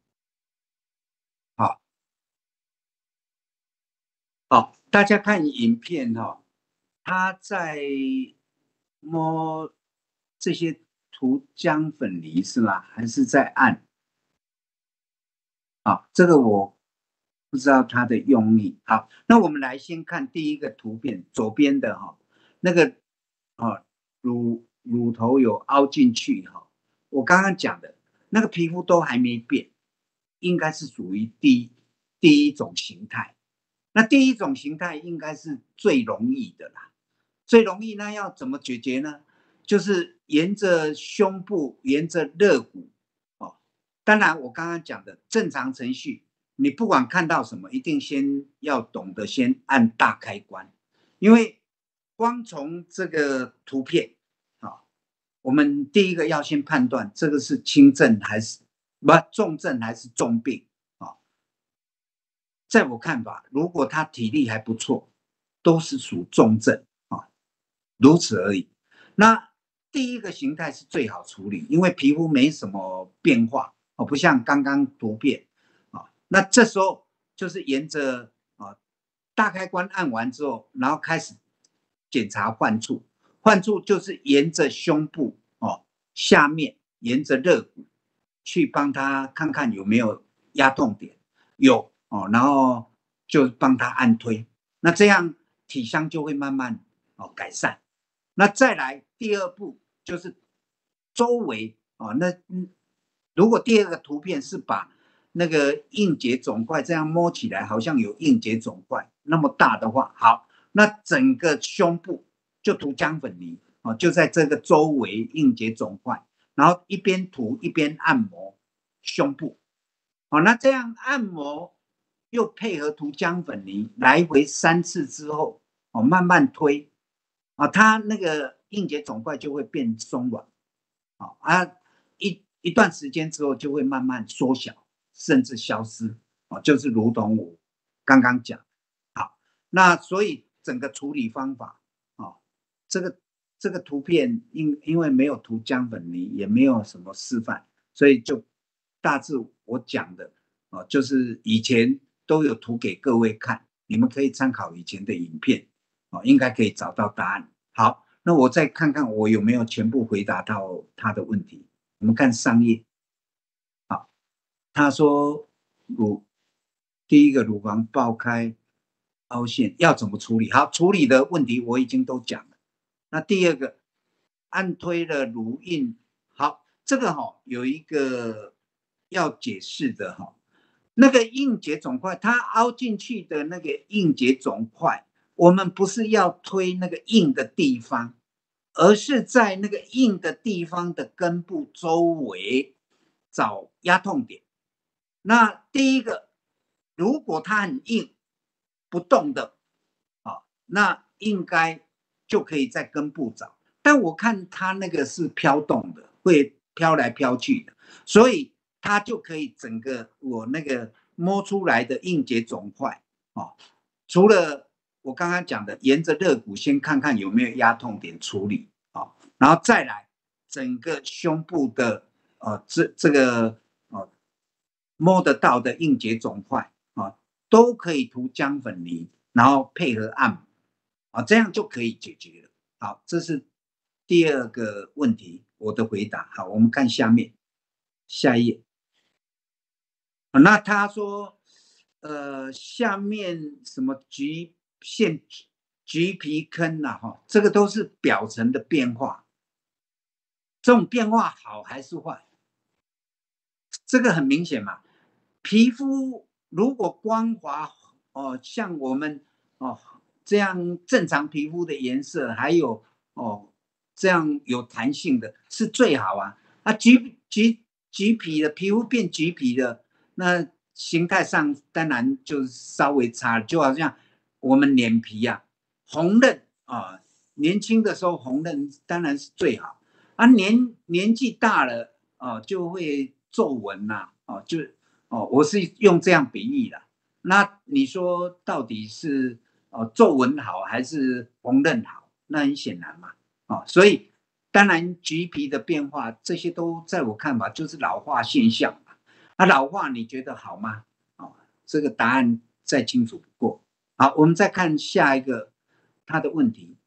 好，大家看影片他在摸这些涂姜粉泥是吗？还是在按？这个我不知道他的用意。好，那我们来先看第一个图片，左边的那个乳头有凹进去我刚刚讲的那个皮肤都还没变，应该是属于第一种形态。那第一种形态应该是最容易的啦，最容易。那要怎么解决呢？就是沿着胸部，沿着肋骨当然我刚刚讲的正常程序，你不管看到什么，一定先要懂得先按大开关。因为光从这个图片我们第一个要先判断这个是轻症还是重症还是重病在我看法，如果他体力还不错，都是属重症如此而已。那第一个形态是最好处理，因为皮肤没什么变化不像刚刚图片那这时候就是沿着大开关按完之后，然后开始检查患处。患处就是沿着胸部下面，沿着肋骨去帮他看看有没有压痛点，有然后就帮他按推，那这样体香就会慢慢改善。那再来第二步就是周围那如果第二个图片是把那个硬结肿块这样摸起来好像有硬结肿块那么大的话，好，那整个胸部就涂姜粉泥就在这个周围硬结肿块，然后一边涂一边按摩胸部那这样按摩又配合涂姜粉泥，来回3次之后慢慢推它那个硬结肿块就会变松软一段时间之后就会慢慢缩小，甚至消失就是如同我刚刚讲。好，那所以整个处理方法这个图片因为没有涂姜粉泥，也没有什么示范，所以就大致我讲的就是以前都有涂给各位看，你们可以参考以前的影片应该可以找到答案。好，那我再看看我有没有全部回答到他的问题。 我们看上页。好，他说第一个乳房爆开凹陷要怎么处理？好，处理的问题我已经都讲了。那第二个，按推了乳晕，好，这个有一个要解释的那个硬结肿块，它凹进去的那个硬结肿块，我们不是要推那个硬的地方，而是在那个硬的地方的根部周围找压痛点。那第一个，如果它很硬不动的那应该就可以在根部找，但我看它那个是飘动的，会飘来飘去的，所以它就可以整个我那个摸出来的硬结肿块除了我刚刚讲的沿着肋骨先看看有没有压痛点处理然后再来整个胸部的这个摸得到的硬结肿块都可以涂姜粉泥，然后配合按摩这样就可以解决了。好，这是第二个问题我的回答。好，我们看下面下一页。那他说下面什么橘皮坑这个都是表层的变化，这种变化好还是坏？这个很明显嘛，皮肤如果光滑像我们这样正常皮肤的颜色，还有这样有弹性的是最好啊。橘皮的皮肤变橘皮的，那形态上当然就稍微差了，就好像我们脸皮红润年轻的时候红润当然是最好年纪大了就会皱纹我是用这样比喻的。那你说到底是皱纹好还是红润好？那很显然嘛所以当然橘皮的变化这些都在我看法就是老化现象嘛老化你觉得好吗这个答案再清楚不过。好，我们再看下一个他的问题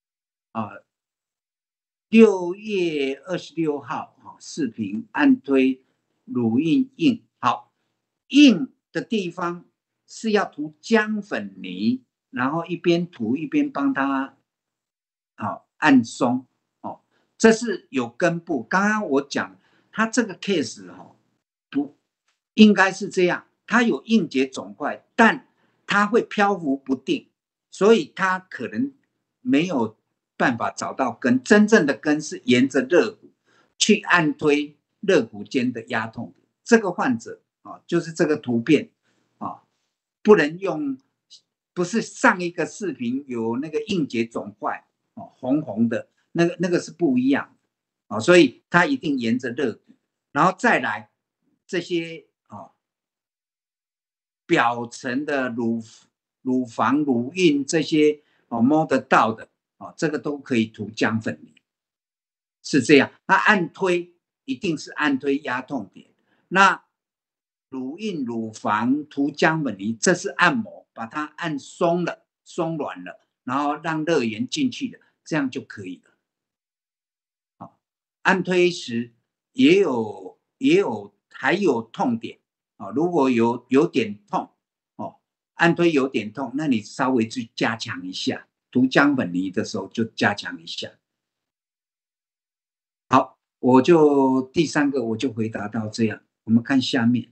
6月26号视频按推乳晕硬。好，硬的地方是要涂姜粉泥，然后一边涂一边帮它按松这是有根部。刚刚我讲它这个 case 不应该是这样，它有硬结肿块，但它会漂浮不定，所以它可能没有办法找到根。真正的根是沿着肋骨去按推肋骨间的压痛。这个患者就是这个图片不能用，不是上一个视频有那个硬结肿块红红的那个是不一样的所以它一定沿着肋骨，然后再来这些表层的乳房乳晕这些摸得到的这个都可以涂姜粉泥，是这样。那按推一定是按推压痛点，那乳晕乳房涂姜粉泥这是按摩，把它按松了松软了，然后让热源进去的，这样就可以了按推时还有痛点如果有点痛按推有点痛，那你稍微去加强一下，涂姜粉泥的时候就加强一下。好，我就第三个我就回答到这样。我们看下面。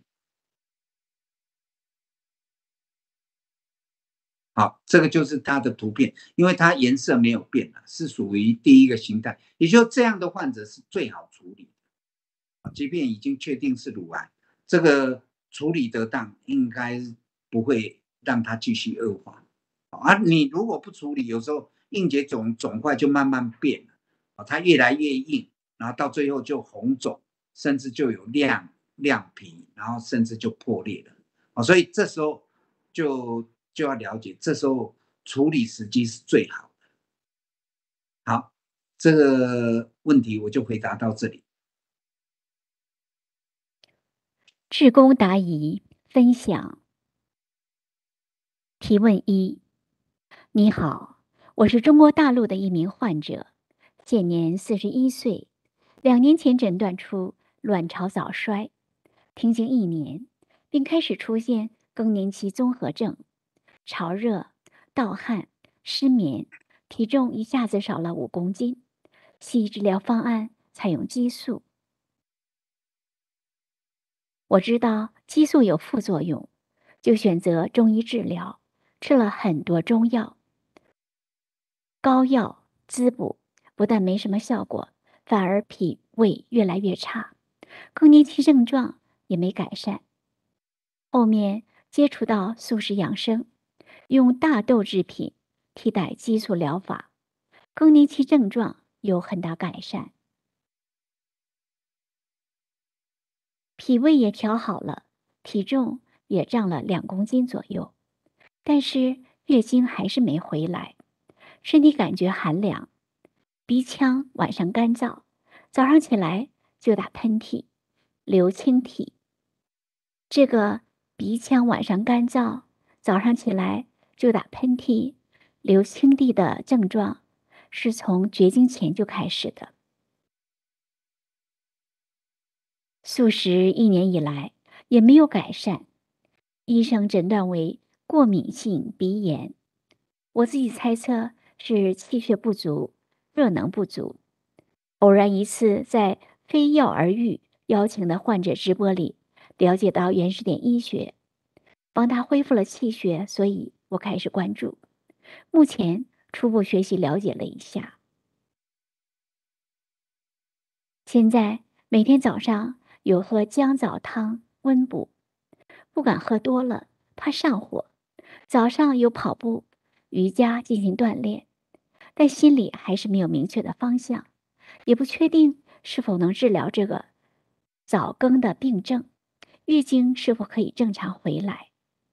好，这个就是它的图片，因为它颜色没有变是属于第一个形态，也就是这样的患者是最好处理的即便已经确定是乳癌，这个处理得当应该不会让它继续恶化你如果不处理，有时候硬结肿块就慢慢变了它越来越硬，然后到最后就红肿，甚至就有亮皮，然后甚至就破裂了所以这时候就要了解，这时候处理时机是最好的。好，这个问题我就回答到这里。 志工答疑分享。提问1：你好，我是中国大陆的一名患者，现年41岁， 2年前诊断出卵巢早衰，停经1年，并开始出现更年期综合症、潮热、盗汗、失眠，体重一下子少了5公斤。西医治疗方案采用激素。我知道激素有副作用，就选择中医治疗，吃了很多中药、膏药滋补，不但没什么效果，反而脾胃越来越差，更年期症状也没改善。后面接触到素食养生，用大豆制品替代激素疗法，更年期症状有很大改善，脾胃也调好了，体重也涨了2公斤左右，但是月经还是没回来，身体感觉寒凉，鼻腔晚上干燥，早上起来就打喷嚏、流清涕。这个鼻腔晚上干燥，早上起来就打喷嚏、流清涕的症状，是从绝经前就开始的。素食1年以来也没有改善，医生诊断为过敏性鼻炎，我自己猜测是气血不足、热能不足。偶然一次在非药而愈邀请的患者直播里了解到原始点医学，帮他恢复了气血，所以我开始关注。目前初步学习了解了一下，现在每天早上有喝姜枣汤温补，不敢喝多了，怕上火。早上有跑步、瑜伽进行锻炼，但心里还是没有明确的方向，也不确定是否能治疗这个早更的病症，月经是否可以正常回来。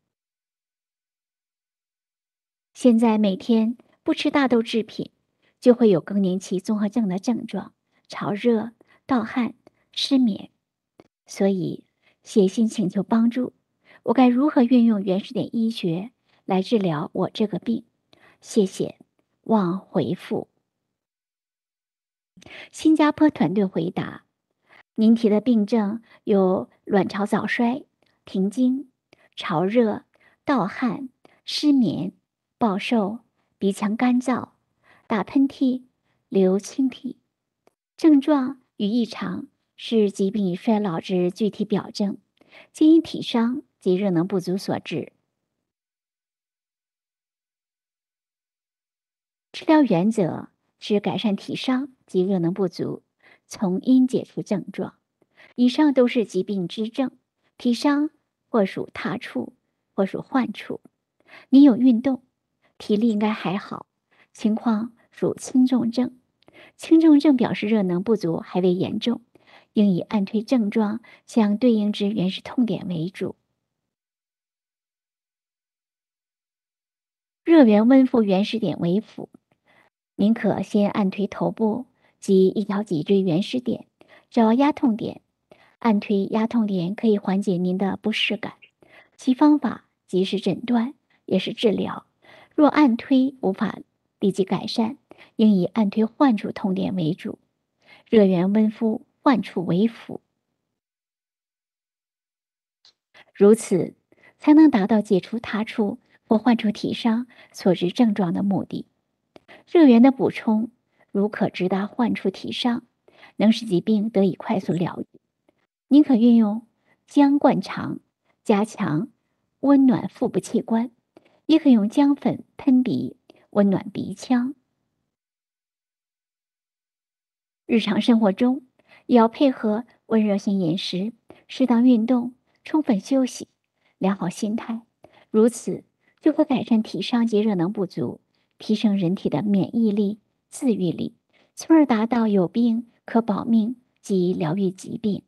现在每天不吃大豆制品，就会有更年期综合症的症状，潮热、盗汗、失眠。所以写信请求帮助，我该如何运用原始点医学来治疗我这个病？谢谢，望回复。新加坡团队回答：您提的病症有卵巢早衰、停经、潮热、盗汗、失眠、暴瘦、鼻腔干燥、打喷嚏、流清涕，症状与异常是疾病与衰老之具体表征，皆因体伤及热能不足所致。治疗原则是改善体伤及热能不足，从因解除症状。以上都是疾病之症，体伤或属他处，或属患处。你有运动，体力应该还好，情况属轻重症。轻重症表示热能不足还未严重，应以按推症状相对应之原始痛点为主。热源温敷原始点为辅，您可先按推头部及一条脊椎原始点，找压痛点。按推压痛点可以缓解您的不适感，其方法既是诊断也是治疗。若按推无法立即改善，应以按推患处痛点为主，热源温敷患处为辅，如此才能达到解除他处或患处体伤所致症状的目的。热源的补充如可直达患处体伤，能使疾病得以快速疗愈。您可运用姜灌肠，加强温暖腹部器官，也可用姜粉喷鼻，温暖鼻腔。日常生活中也要配合温热性饮食、适当运动、充分休息、良好心态，如此就可改善体伤及热能不足，提升人体的免疫力、自愈力，从而达到有病可保命及疗愈疾病。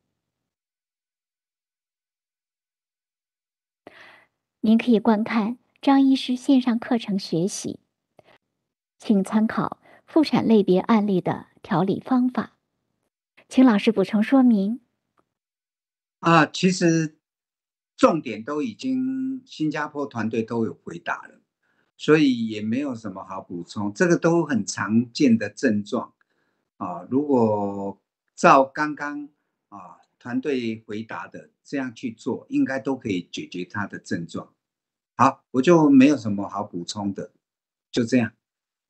您可以观看张医师线上课程学习，请参考妇产类别案例的调理方法。请老师补充说明。 其实重点都已经新加坡团队都有回答了，所以也没有什么好补充，这个都很常见的症状如果照刚刚团队回答的这样去做，应该都可以解决他的症状。好，我就没有什么好补充的，就这样。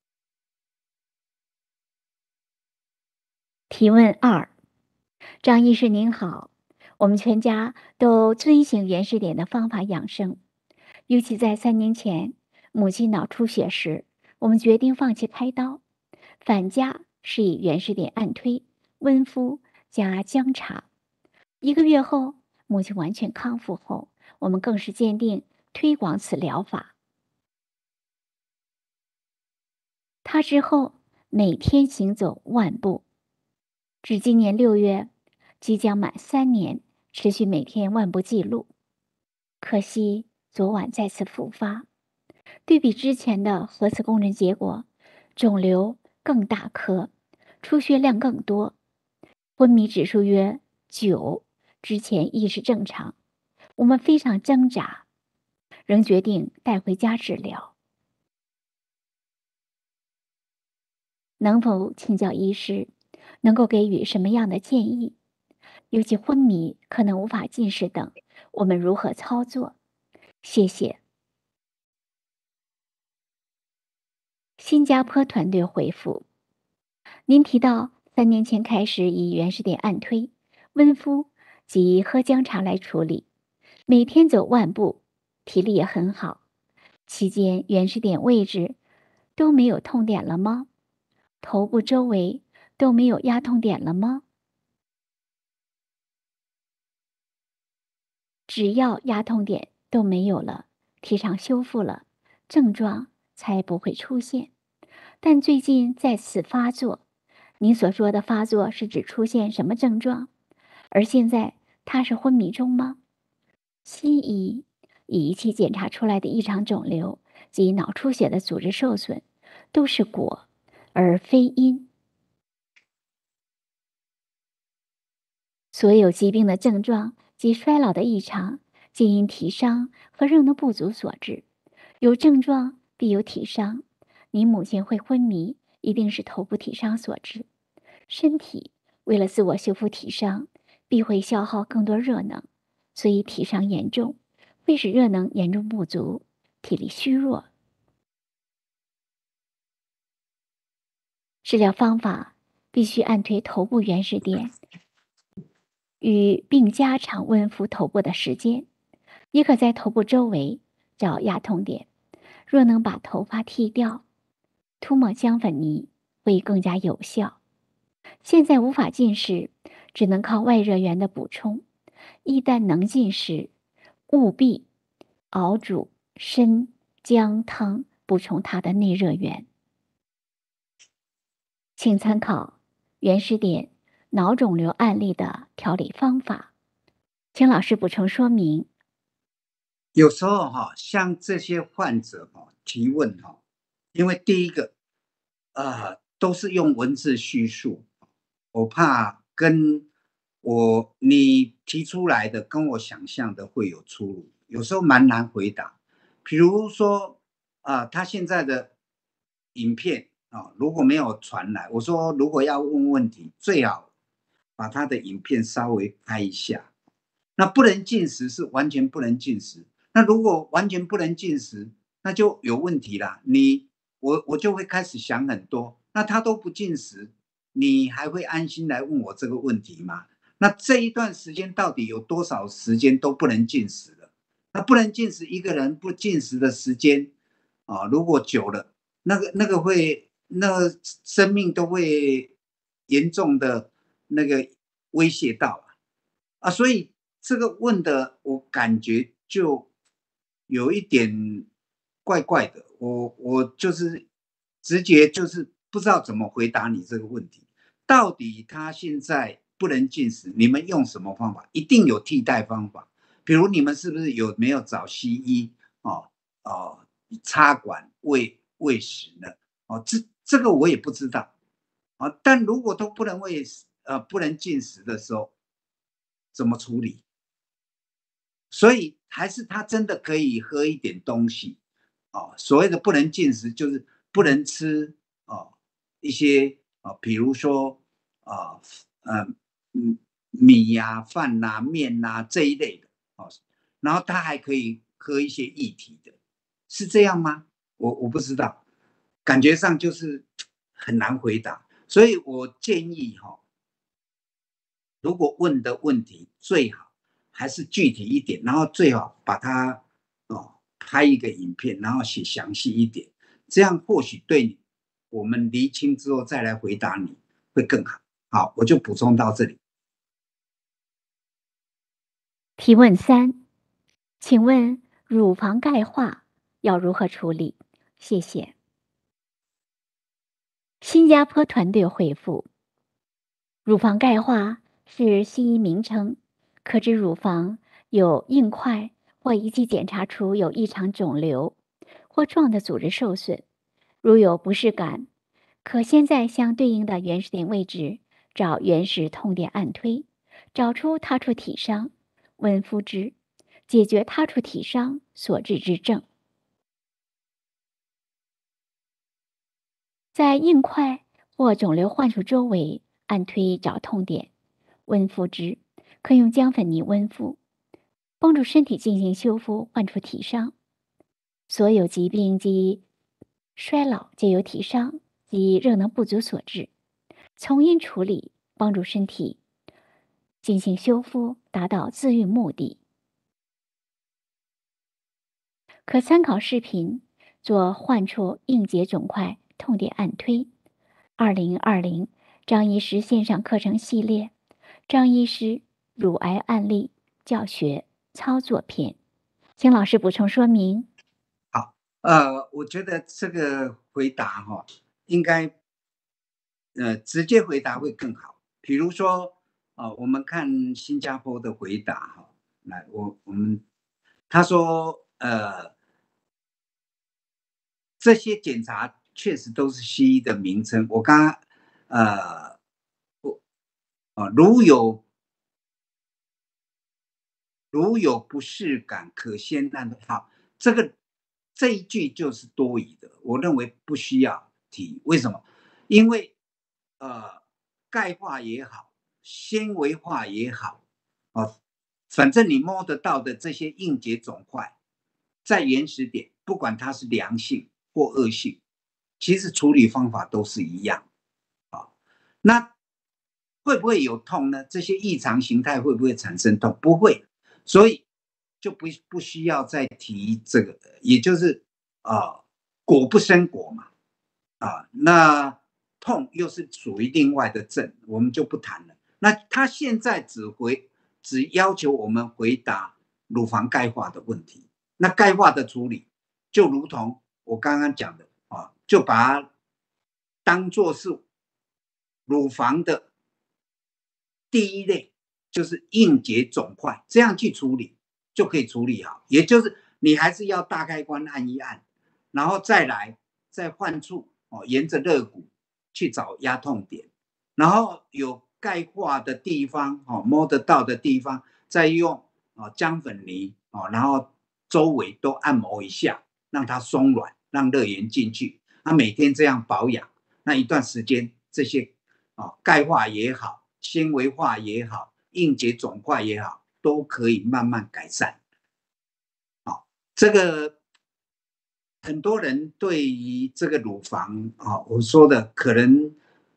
提问2，张医师您好，我们全家都遵循原始点的方法养生，尤其在3年前母亲脑出血时，我们决定放弃开刀，返家是以原始点按推、温敷加姜茶。1个月后，母亲完全康复后，我们更是坚定推广此疗法。她之后每天行走10000步，至今年6月，即将满3年，持续每天10000步记录。可惜昨晚再次复发，对比之前的核磁共振结果，肿瘤更大颗，出血量更多，昏迷指数约9，之前意识正常。我们非常挣扎，仍决定带回家治疗。能否请教医师，能够给予什么样的建议？尤其昏迷可能无法进食等，我们如何操作？谢谢。新加坡团队回复：您提到3年前开始以原始点按推、温敷及喝姜茶来处理，每天走10000步，体力也很好。期间原始点位置都没有痛点了吗？头部周围都没有压痛点了吗？只要压痛点都没有了，体场修复了，症状才不会出现。但最近再次发作，您所说的发作是指出现什么症状？而现在他是昏迷中吗？西医仪器检查出来的异常肿瘤及脑出血的组织受损都是果而非因。所有疾病的症状及衰老的异常皆因体伤和热能不足所致，有症状必有体伤。您母亲会昏迷，一定是头部体伤所致。身体为了自我修复体伤，必会消耗更多热能，所以体伤严重，会使热能严重不足，体力虚弱。治疗方法必须按推头部原始点，并加长温敷头部的时间，也可在头部周围找压痛点。若能把头发剃掉，涂抹姜粉泥会更加有效。现在无法进食，只能靠外热源的补充。一旦能进食，务必熬煮参姜汤，补充它的内热源。请参考原始点脑肿瘤案例的调理方法。请老师补充说明。 有时候像这些患者提问因为第一个都是用文字叙述，我怕跟你提出来的跟我想象的会有出入，有时候蛮难回答。比如说他现在的影片如果没有传来，我说如果要问问题，最好把他的影片稍微开一下。那不能进食是完全不能进食，那如果完全不能进食，那就有问题啦。我就会开始想很多，那他都不进食，你还会安心来问我这个问题吗？那这一段时间到底有多少时间都不能进食了？那不能进食，一个人不进食的时间如果久了，那个生命都会严重的那个威胁到所以这个问的我感觉就有一点怪怪的，我就是直觉就是不知道怎么回答你这个问题。到底他现在不能进食，你们用什么方法？一定有替代方法，比如你们是不是没有找西医插管喂食呢？这个我也不知道但如果都不能不能进食的时候，怎么处理？所以还是他真的可以喝一点东西所谓的不能进食，就是不能吃一些比如说米呀、饭呐、面呐这一类的哦，然后他还可以喝一些液体的，是这样吗？我不知道，感觉上就是很难回答，所以我建议如果问的问题最好还是具体一点，然后最好把它拍一个影片，然后写详细一点，这样或许对我们厘清之后再来回答你会更好。好，我就补充到这里。 提问3，请问乳房钙化要如何处理？谢谢。新加坡团队回复：乳房钙化是西医名称，可指乳房有硬块或仪器检查出有异常肿瘤或状的组织受损，如有不适感，可先在相对应的原始点位置找原始痛点按推，找出他处体伤，温敷之，解决他处体伤所致之症。在硬块或肿瘤患处周围按推找痛点，温敷之，可用姜粉泥温敷，帮助身体进行修复患处体伤。所有疾病及衰老皆由体伤及热能不足所致，从因处理，帮助身体进行修复，达到自愈目的。可参考视频做患处硬结肿块痛点按推。2020张医师线上课程系列，张医师乳癌案例教学操作篇，请老师补充说明。 好，我觉得这个回答应该直接回答会更好。比如说我们看新加坡的回答来，他说这些检查确实都是西医的名称。我刚刚如有不适感，可先按好。这一句就是多余的，我认为不需要提。为什么？因为钙化也好，纤维化也好，反正你摸得到的这些硬结肿块，在原始点，不管它是良性或恶性，其实处理方法都是一样。那会不会有痛呢？这些异常形态会不会产生痛？不会，所以就不需要再提这个，也就是果不生果嘛，那痛又是属于另外的症，我们就不谈了。那他现在只要求我们回答乳房钙化的问题，那钙化的处理就如同我刚刚讲的就把它当作是乳房的第一类，就是硬结肿块，这样去处理就可以处理好。也就是你还是要大开关按一按，然后再患处沿着肋骨去找压痛点，然后有钙化的地方摸得到的地方，再用姜粉泥然后周围都按摩一下，让它松软，让热源进去。每天这样保养，那一段时间这些钙化也好，纤维化也好，硬结肿块也好，都可以慢慢改善。这个很多人对于这个乳房我说的可能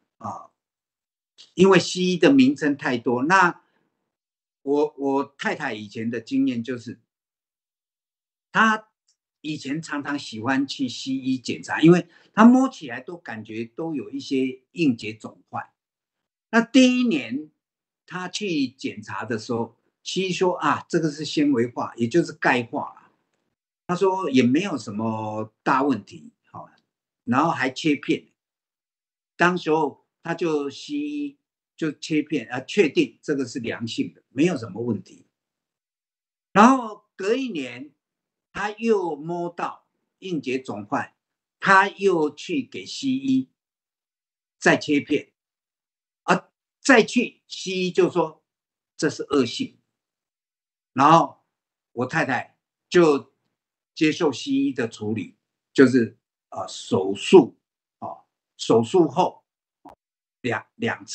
因为西医的名称太多，那我太太以前的经验就是，她以前常常喜欢去西医检查，因为她摸起来都感觉都有一些硬结肿块。那第一年她去检查的时候，西医说这个是纤维化，也就是钙化，他说也没有什么大问题，然后还切片。当时候他就西医就切片确定这个是良性的，没有什么问题。然后隔一年他又摸到硬结肿块，他又去给西医再切片，再去西医就说这是恶性。然后我太太就接受西医的处理，就是手术后两次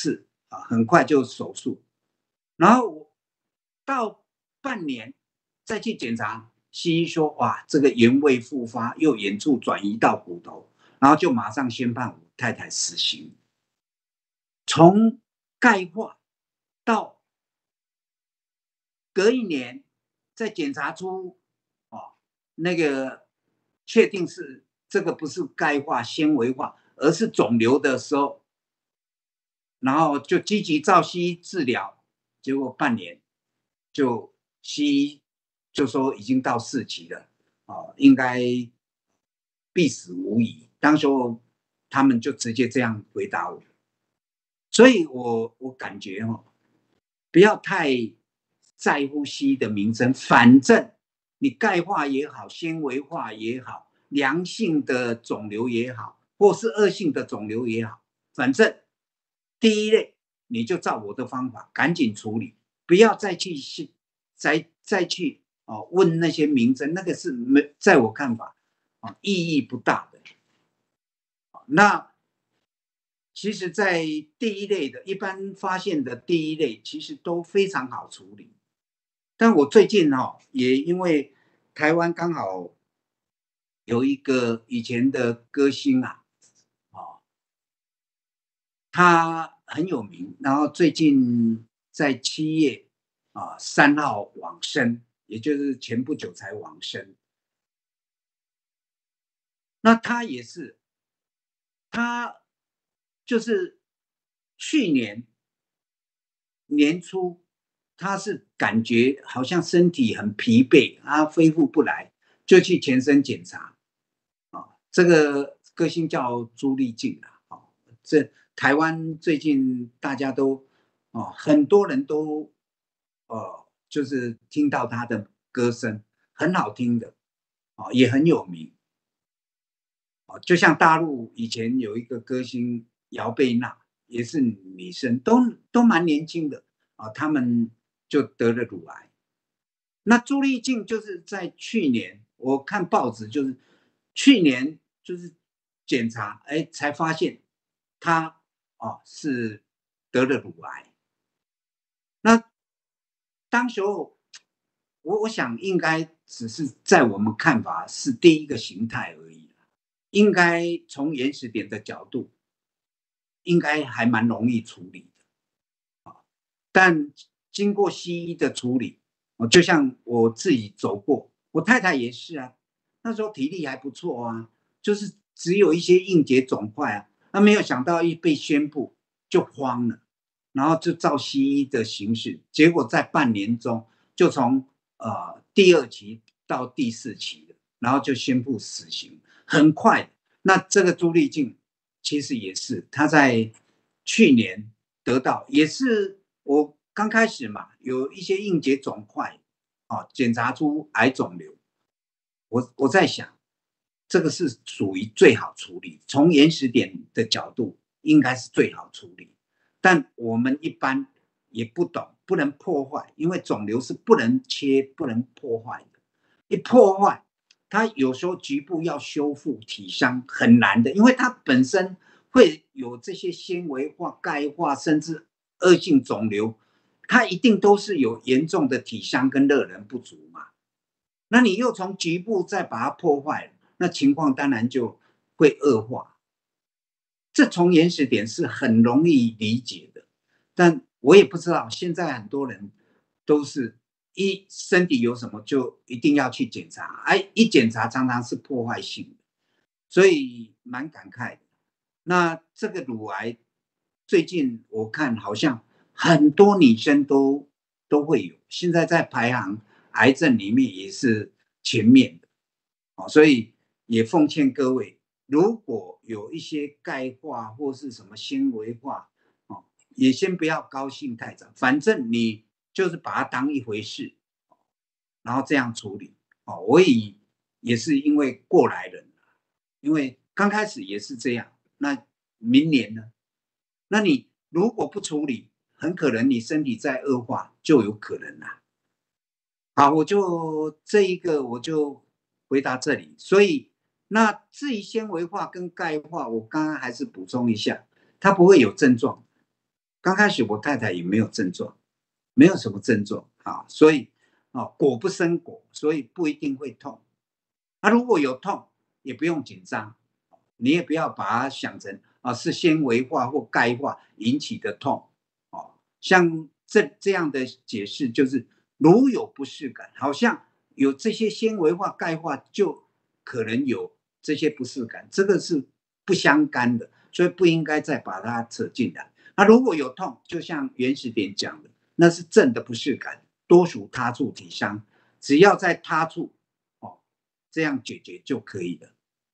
很快就手术，然后到半年再去检查，西医说哇，这个原位复发，又远处转移到骨头，然后就马上宣判我太太死刑。从钙化到隔一年再检查出那个确定是这个不是钙化纤维化，而是肿瘤的时候，然后就积极照西医治疗，结果半年就西医就说已经到4期了，应该必死无疑。当时候他们就直接这样回答我，所以我感觉不要太在乎西医的名声，反正你钙化也好，纤维化也好，良性的肿瘤也好，或是恶性的肿瘤也好，反正第一类你就照我的方法赶紧处理，不要再去问那些名称，那个是在我看法意义不大的。那其实在第一类的一般发现的第一类其实都非常好处理，但我最近也因为台湾刚好有一个以前的歌星他很有名，然后最近在7月3号往生，也就是前不久才往生。那他也是，他就是去年年初，他是感觉好像身体很疲惫，他恢复不来，就去全身检查。这个歌星叫朱丽静这台湾最近大家都很多人都就是听到他的歌声，很好听的也很有名。就像大陆以前有一个歌星姚贝娜，也是女生，都蛮年轻的他们就得了乳癌。那朱丽静就是在去年，我看报纸就是去年就是检查，才发现她是得了乳癌。那当时候我想应该只是在我们看法是第一个形态而已，应该从原始点的角度应该还蛮容易处理的但经过西医的处理，就像我自己走过，我太太也是那时候体力还不错就是只有一些硬结肿块没有想到一被宣布就慌了，然后就照西医的形式，结果在半年中就从第2期到第4期了，然后就宣布死刑，很快。那这个朱丽静其实也是，她在去年得到，也是我刚开始嘛，有一些硬结肿块检查出癌肿瘤，我在想这个是属于最好处理，从原始点的角度应该是最好处理，但我们一般也不懂，不能破坏，因为肿瘤是不能切不能破坏的，一破坏它有时候局部要修复体伤很难的，因为它本身会有这些纤维化、钙化，甚至恶性肿瘤，它一定都是有严重的体伤跟热能不足嘛。那你又从局部再把它破坏，那情况当然就会恶化。这从原始点是很容易理解的，但我也不知道现在很多人都是身体有什么就一定要去检查，一检查常常是破坏性的，所以蛮感慨的。那这个乳癌最近我看好像很多女生都会有，现在在排行癌症里面也是前面的所以也奉劝各位，如果有一些钙化或是什么纤维化也先不要高兴太早，反正你就是把它当一回事然后这样处理我也是因为过来人，因为刚开始也是这样，那明年呢，那你如果不处理，很可能你身体再恶化就有可能啦。好，我就这一个我就回答这里。所以那至于纤维化跟钙化，我刚刚还是补充一下，它不会有症状， 刚开始我太太也没有症状，没有什么症状啊，所以果不生果，所以不一定会痛。如果有痛，也不用紧张，你也不要把它想成是纤维化或钙化引起的痛。像这样的解释就是，如有不适感，好像有这些纤维化、钙化，就可能有这些不适感，这个是不相干的，所以不应该再把它扯进来。如果有痛，就像原始点讲的，那是正的不适感，多属他处体伤，只要在他处这样解决就可以了。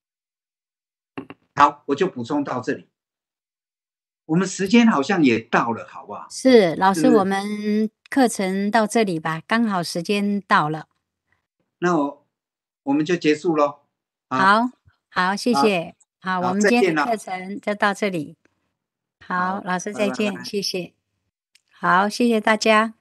好，我就补充到这里。我们时间好像也到了，好不好？ 是，老师，我们课程到这里吧，刚好时间到了。 那我们就结束咯。 好，谢谢。好，我们今天的课程就到这里。好，老师再见，谢谢。好，谢谢大家。